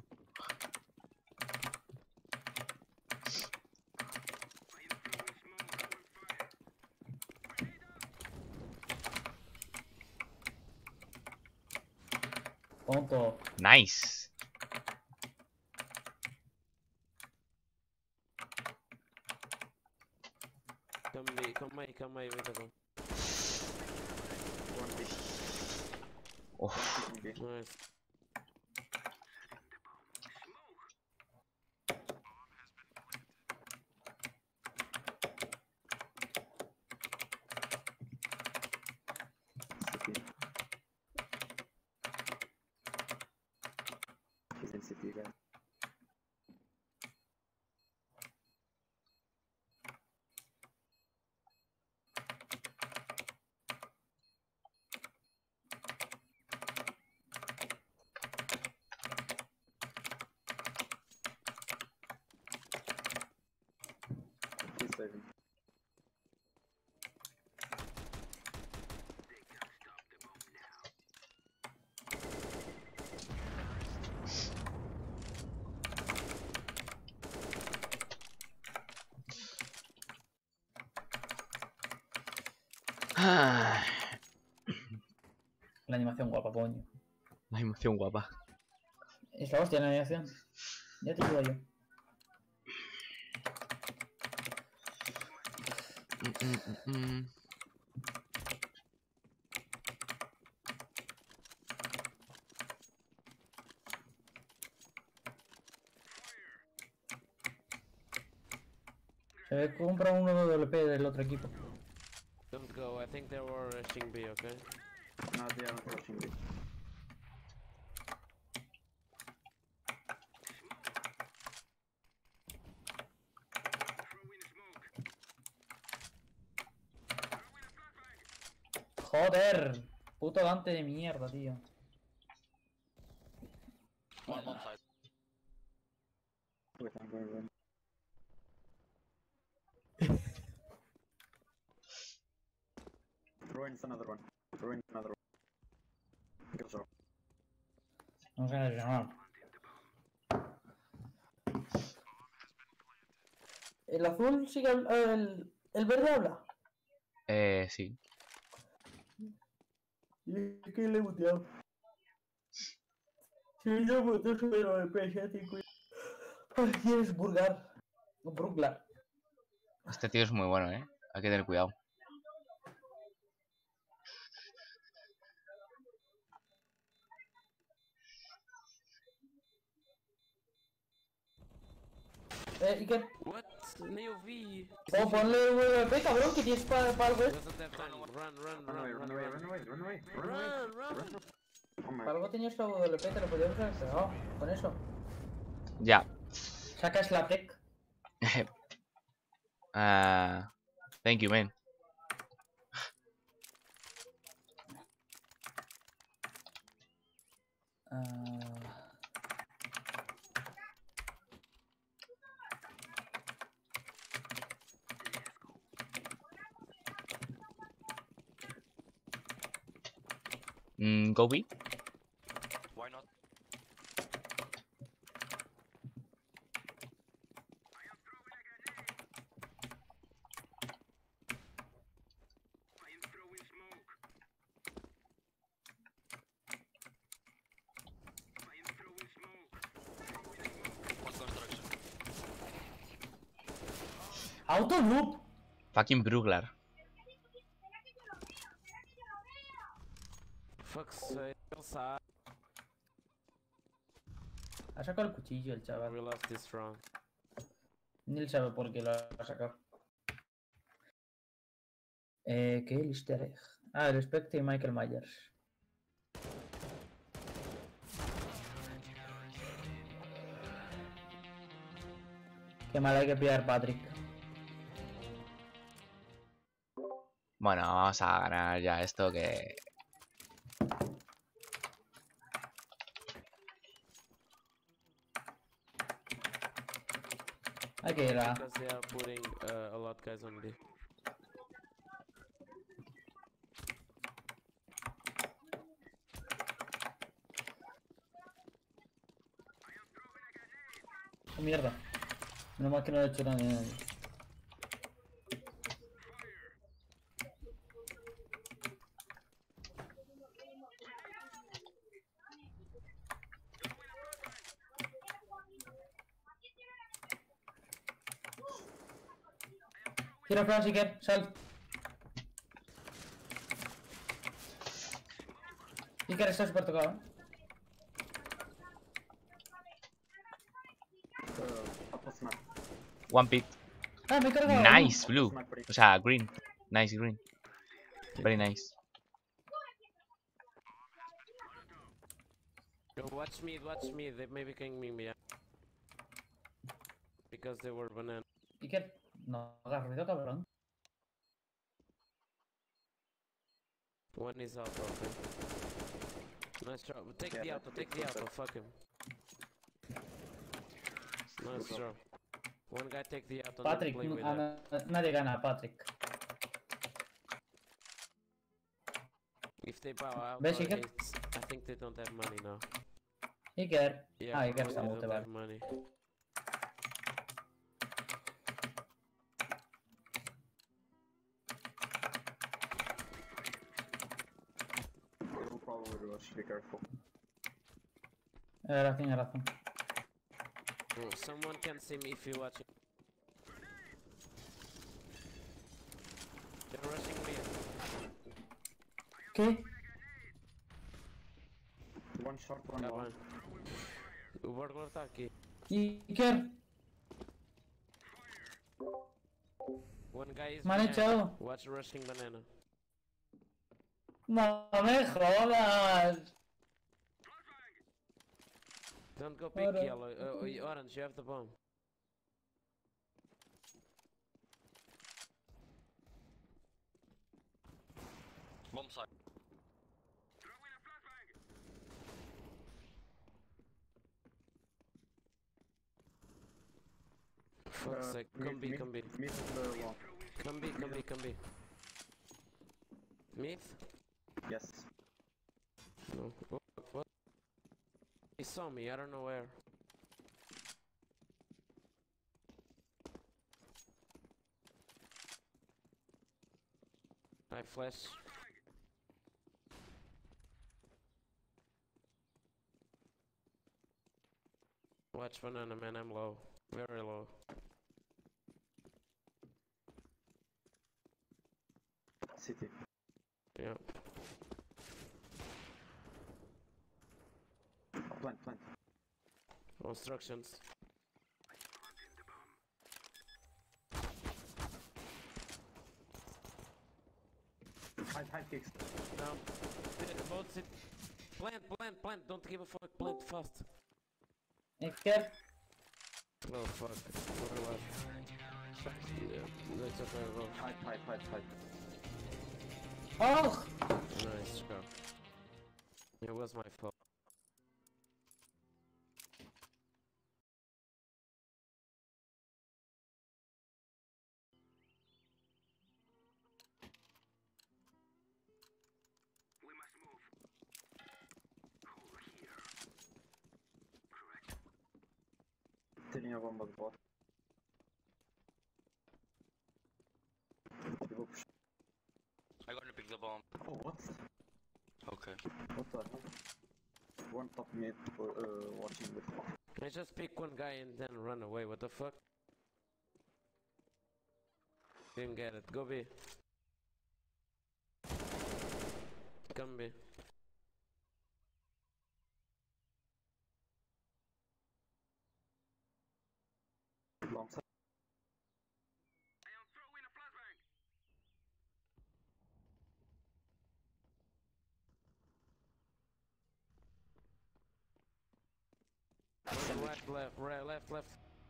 Tonto. Nice. Come aí, wait a go. Uf. Nice. He's in CT, guys. He's saving. Ah, La animación guapa, coño. la emoción guapa. Es la hostia la animación. Ya te digo yo. Mm. Se ve que compra uno de WP del otro equipo. Don't go, I think they were rushing B, okay? No, they aren't rushing me. Joder. Puto Dante de mierda, tío. One side. Wait, I'm going run. Ruin's another one. Ruin's another one. Good job. No sé nada. ¿El azul sigue el verde habla? Sí. Y es que le he muteado. Si yo muteo sobre el PS5. Ay, quieres burgar. O Bruglar. Este tío es muy bueno, Hay que tener cuidado. ¿Y qué? What? Nem ouvi. O ponle WP, cabrón, que tienes para algo. Doesn't have time. Run. Run away, run away, run away, run away, run away. Run. Para algo tenías la WP, te lo podías haber pegado. Con eso. Ya. Sacas la tech. Thank you, man. Go B. Why not? One construction. Auto loop. Fucking Bruglar. Fuck's sake, Elsa. Ha sacado el cuchillo el chaval. We lost this round. Ni él sabe por qué lo ha sacado. ¿Qué es el easter egg? Ah, el Spectre y Michael Myers. Qué mal hay que pillar Patrick. Bueno, vamos a ganar ya esto que... Hay que ir a... Because they are putting a lot guys on B. Oh, mierda. Menos mal que no he hecho daño a nadie. Tira flash, Iker, sal. Iker está súper tocado, ¿eh? One pick. Ah, me he cargado. Nice blue. O sea, green. Nice green. Very nice. Yo, watch me, they may be killing me, yeah. Because they were banana. Iker, no hagas ruido, cabrón. One is out, okay. Nice job. Take the auto, fuck him. Nice job. One guy take the auto. Patrick, play with that. nadie gana, Patrick. If they bow out, ¿Ves, Iker? I think they don't have money now. Iker. Yeah, Ah, Iker probably está they muerto, don't vale. have money. They will probably rush, be careful. Tiene razón. Oh, someone can see me if you watch it. They're rushing me. ¿Qué? One shot, one Tá long. bem. O burglar tá aqui. Iker, One guy is me han behind. echado. Watch rushing banana. No me jodas. Don't go pick Ora. yellow. Orange, you have the bomb. Bomb side. Fuck's sake. Come B, come B. Mid the long. Come B, come B, come B. Mid? Yes. No. What? He saw me, I don't know where. I flash. Watch banana, man, I'm low. Very low. City. Yeah. Plant, plant. Constructions. Hide kicks. No. Both sit. Plant. Don't give a fuck. Plant fast. Iker, Oh fuck. What? Yeah, that's okay, bro. Hide. oh! Nice job. It was my fault. Taking a bomb at the bot. Oops. I'm gonna pick the bomb. Oh, what? Okay. What the hell? One top mid watching with. I just pick one guy and then run away. What the fuck? Didn't get it. Go B. Come B. Long side. Right, left.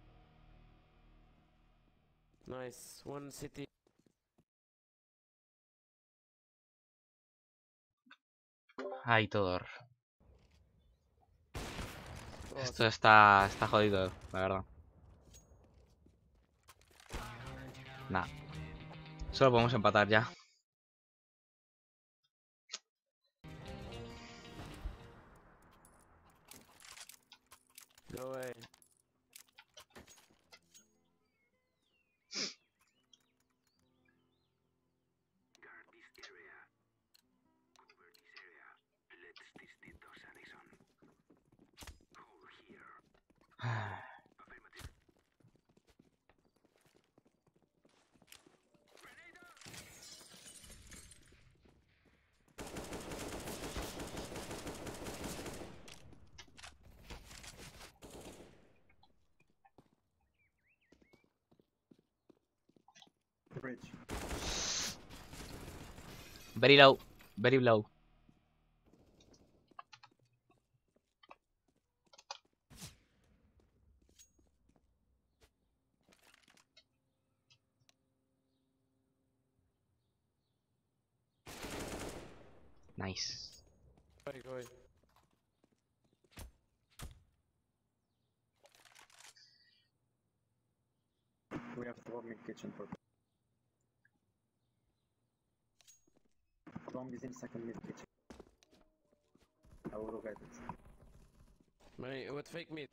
Nice. One city. Ay, Todor. Oh, Esto está jodido, la verdad. Nah. Solo podemos empatar ya. go away. Bridge. Very low. Very low. Nice. Go away. We have four mid kitchen for. Bomb is in second mid kitchen. I will look at it. What fake mid?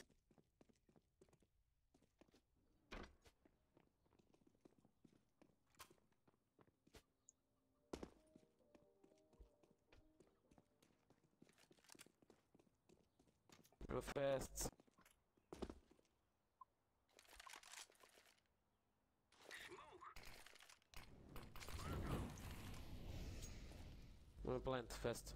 Go fast. We'll plant fast.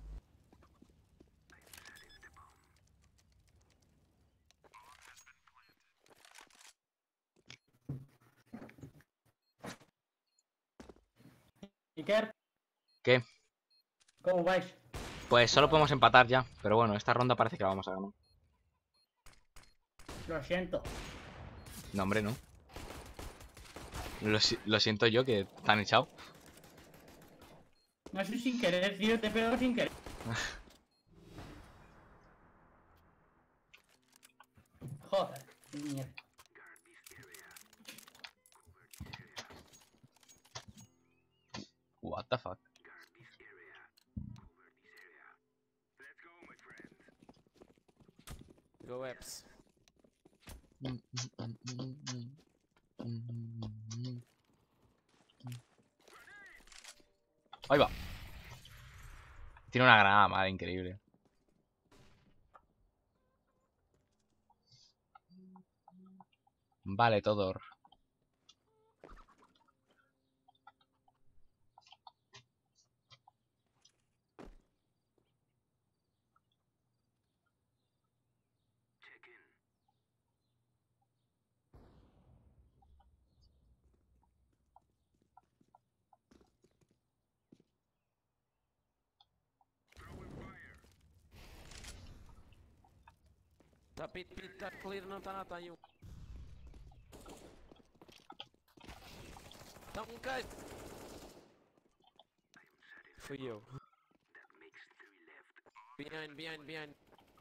Iker, ¿Qué? ¿cómo vais? Pues solo podemos empatar ya. Pero bueno, esta ronda parece que la vamos a ganar. Lo siento. No, hombre, no. Lo siento yo, que te han echado. No sé sin querer, tío, te pego sin querer. Joder, qué mierda. What the fuck. Go apps. Ahí va. Tiene una granada, madre, increíble. Vale, Todor. Tá pit, tá clear, não tá nada, tá em um. Tá um cai. Fui eu. Behind.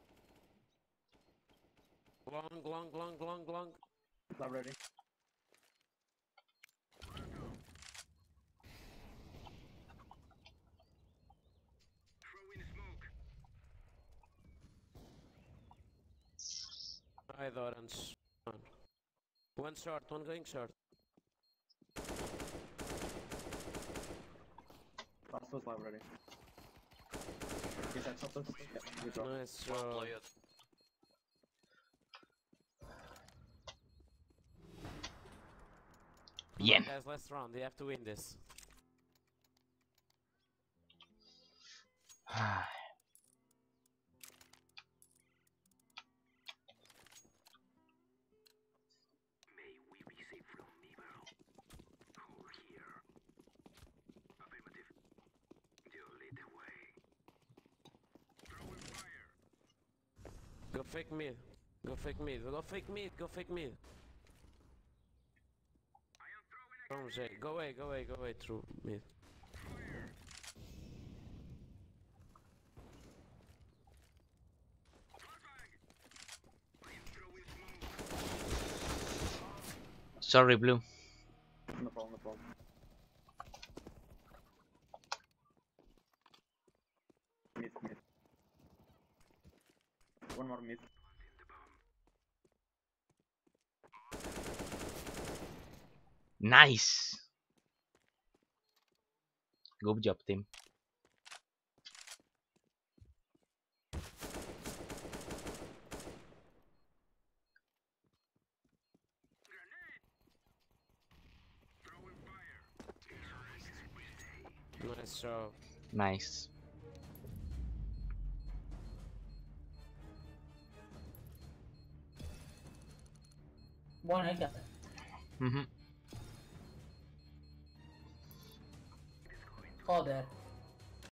Long. Not ready. Side orange. One short, one going short. Last was live ready. He's at something. Good job. Nice Well shot. played. Bien. Guys, last round, they have to win this. Go fake mid. Go fake mid. From J. Go away through mid. Sorry, Blue. No problem. Mid. One more mid. Nice. Good job, team. Nice job. Nice. Bueno, hay que hacer. Ujú. Joder.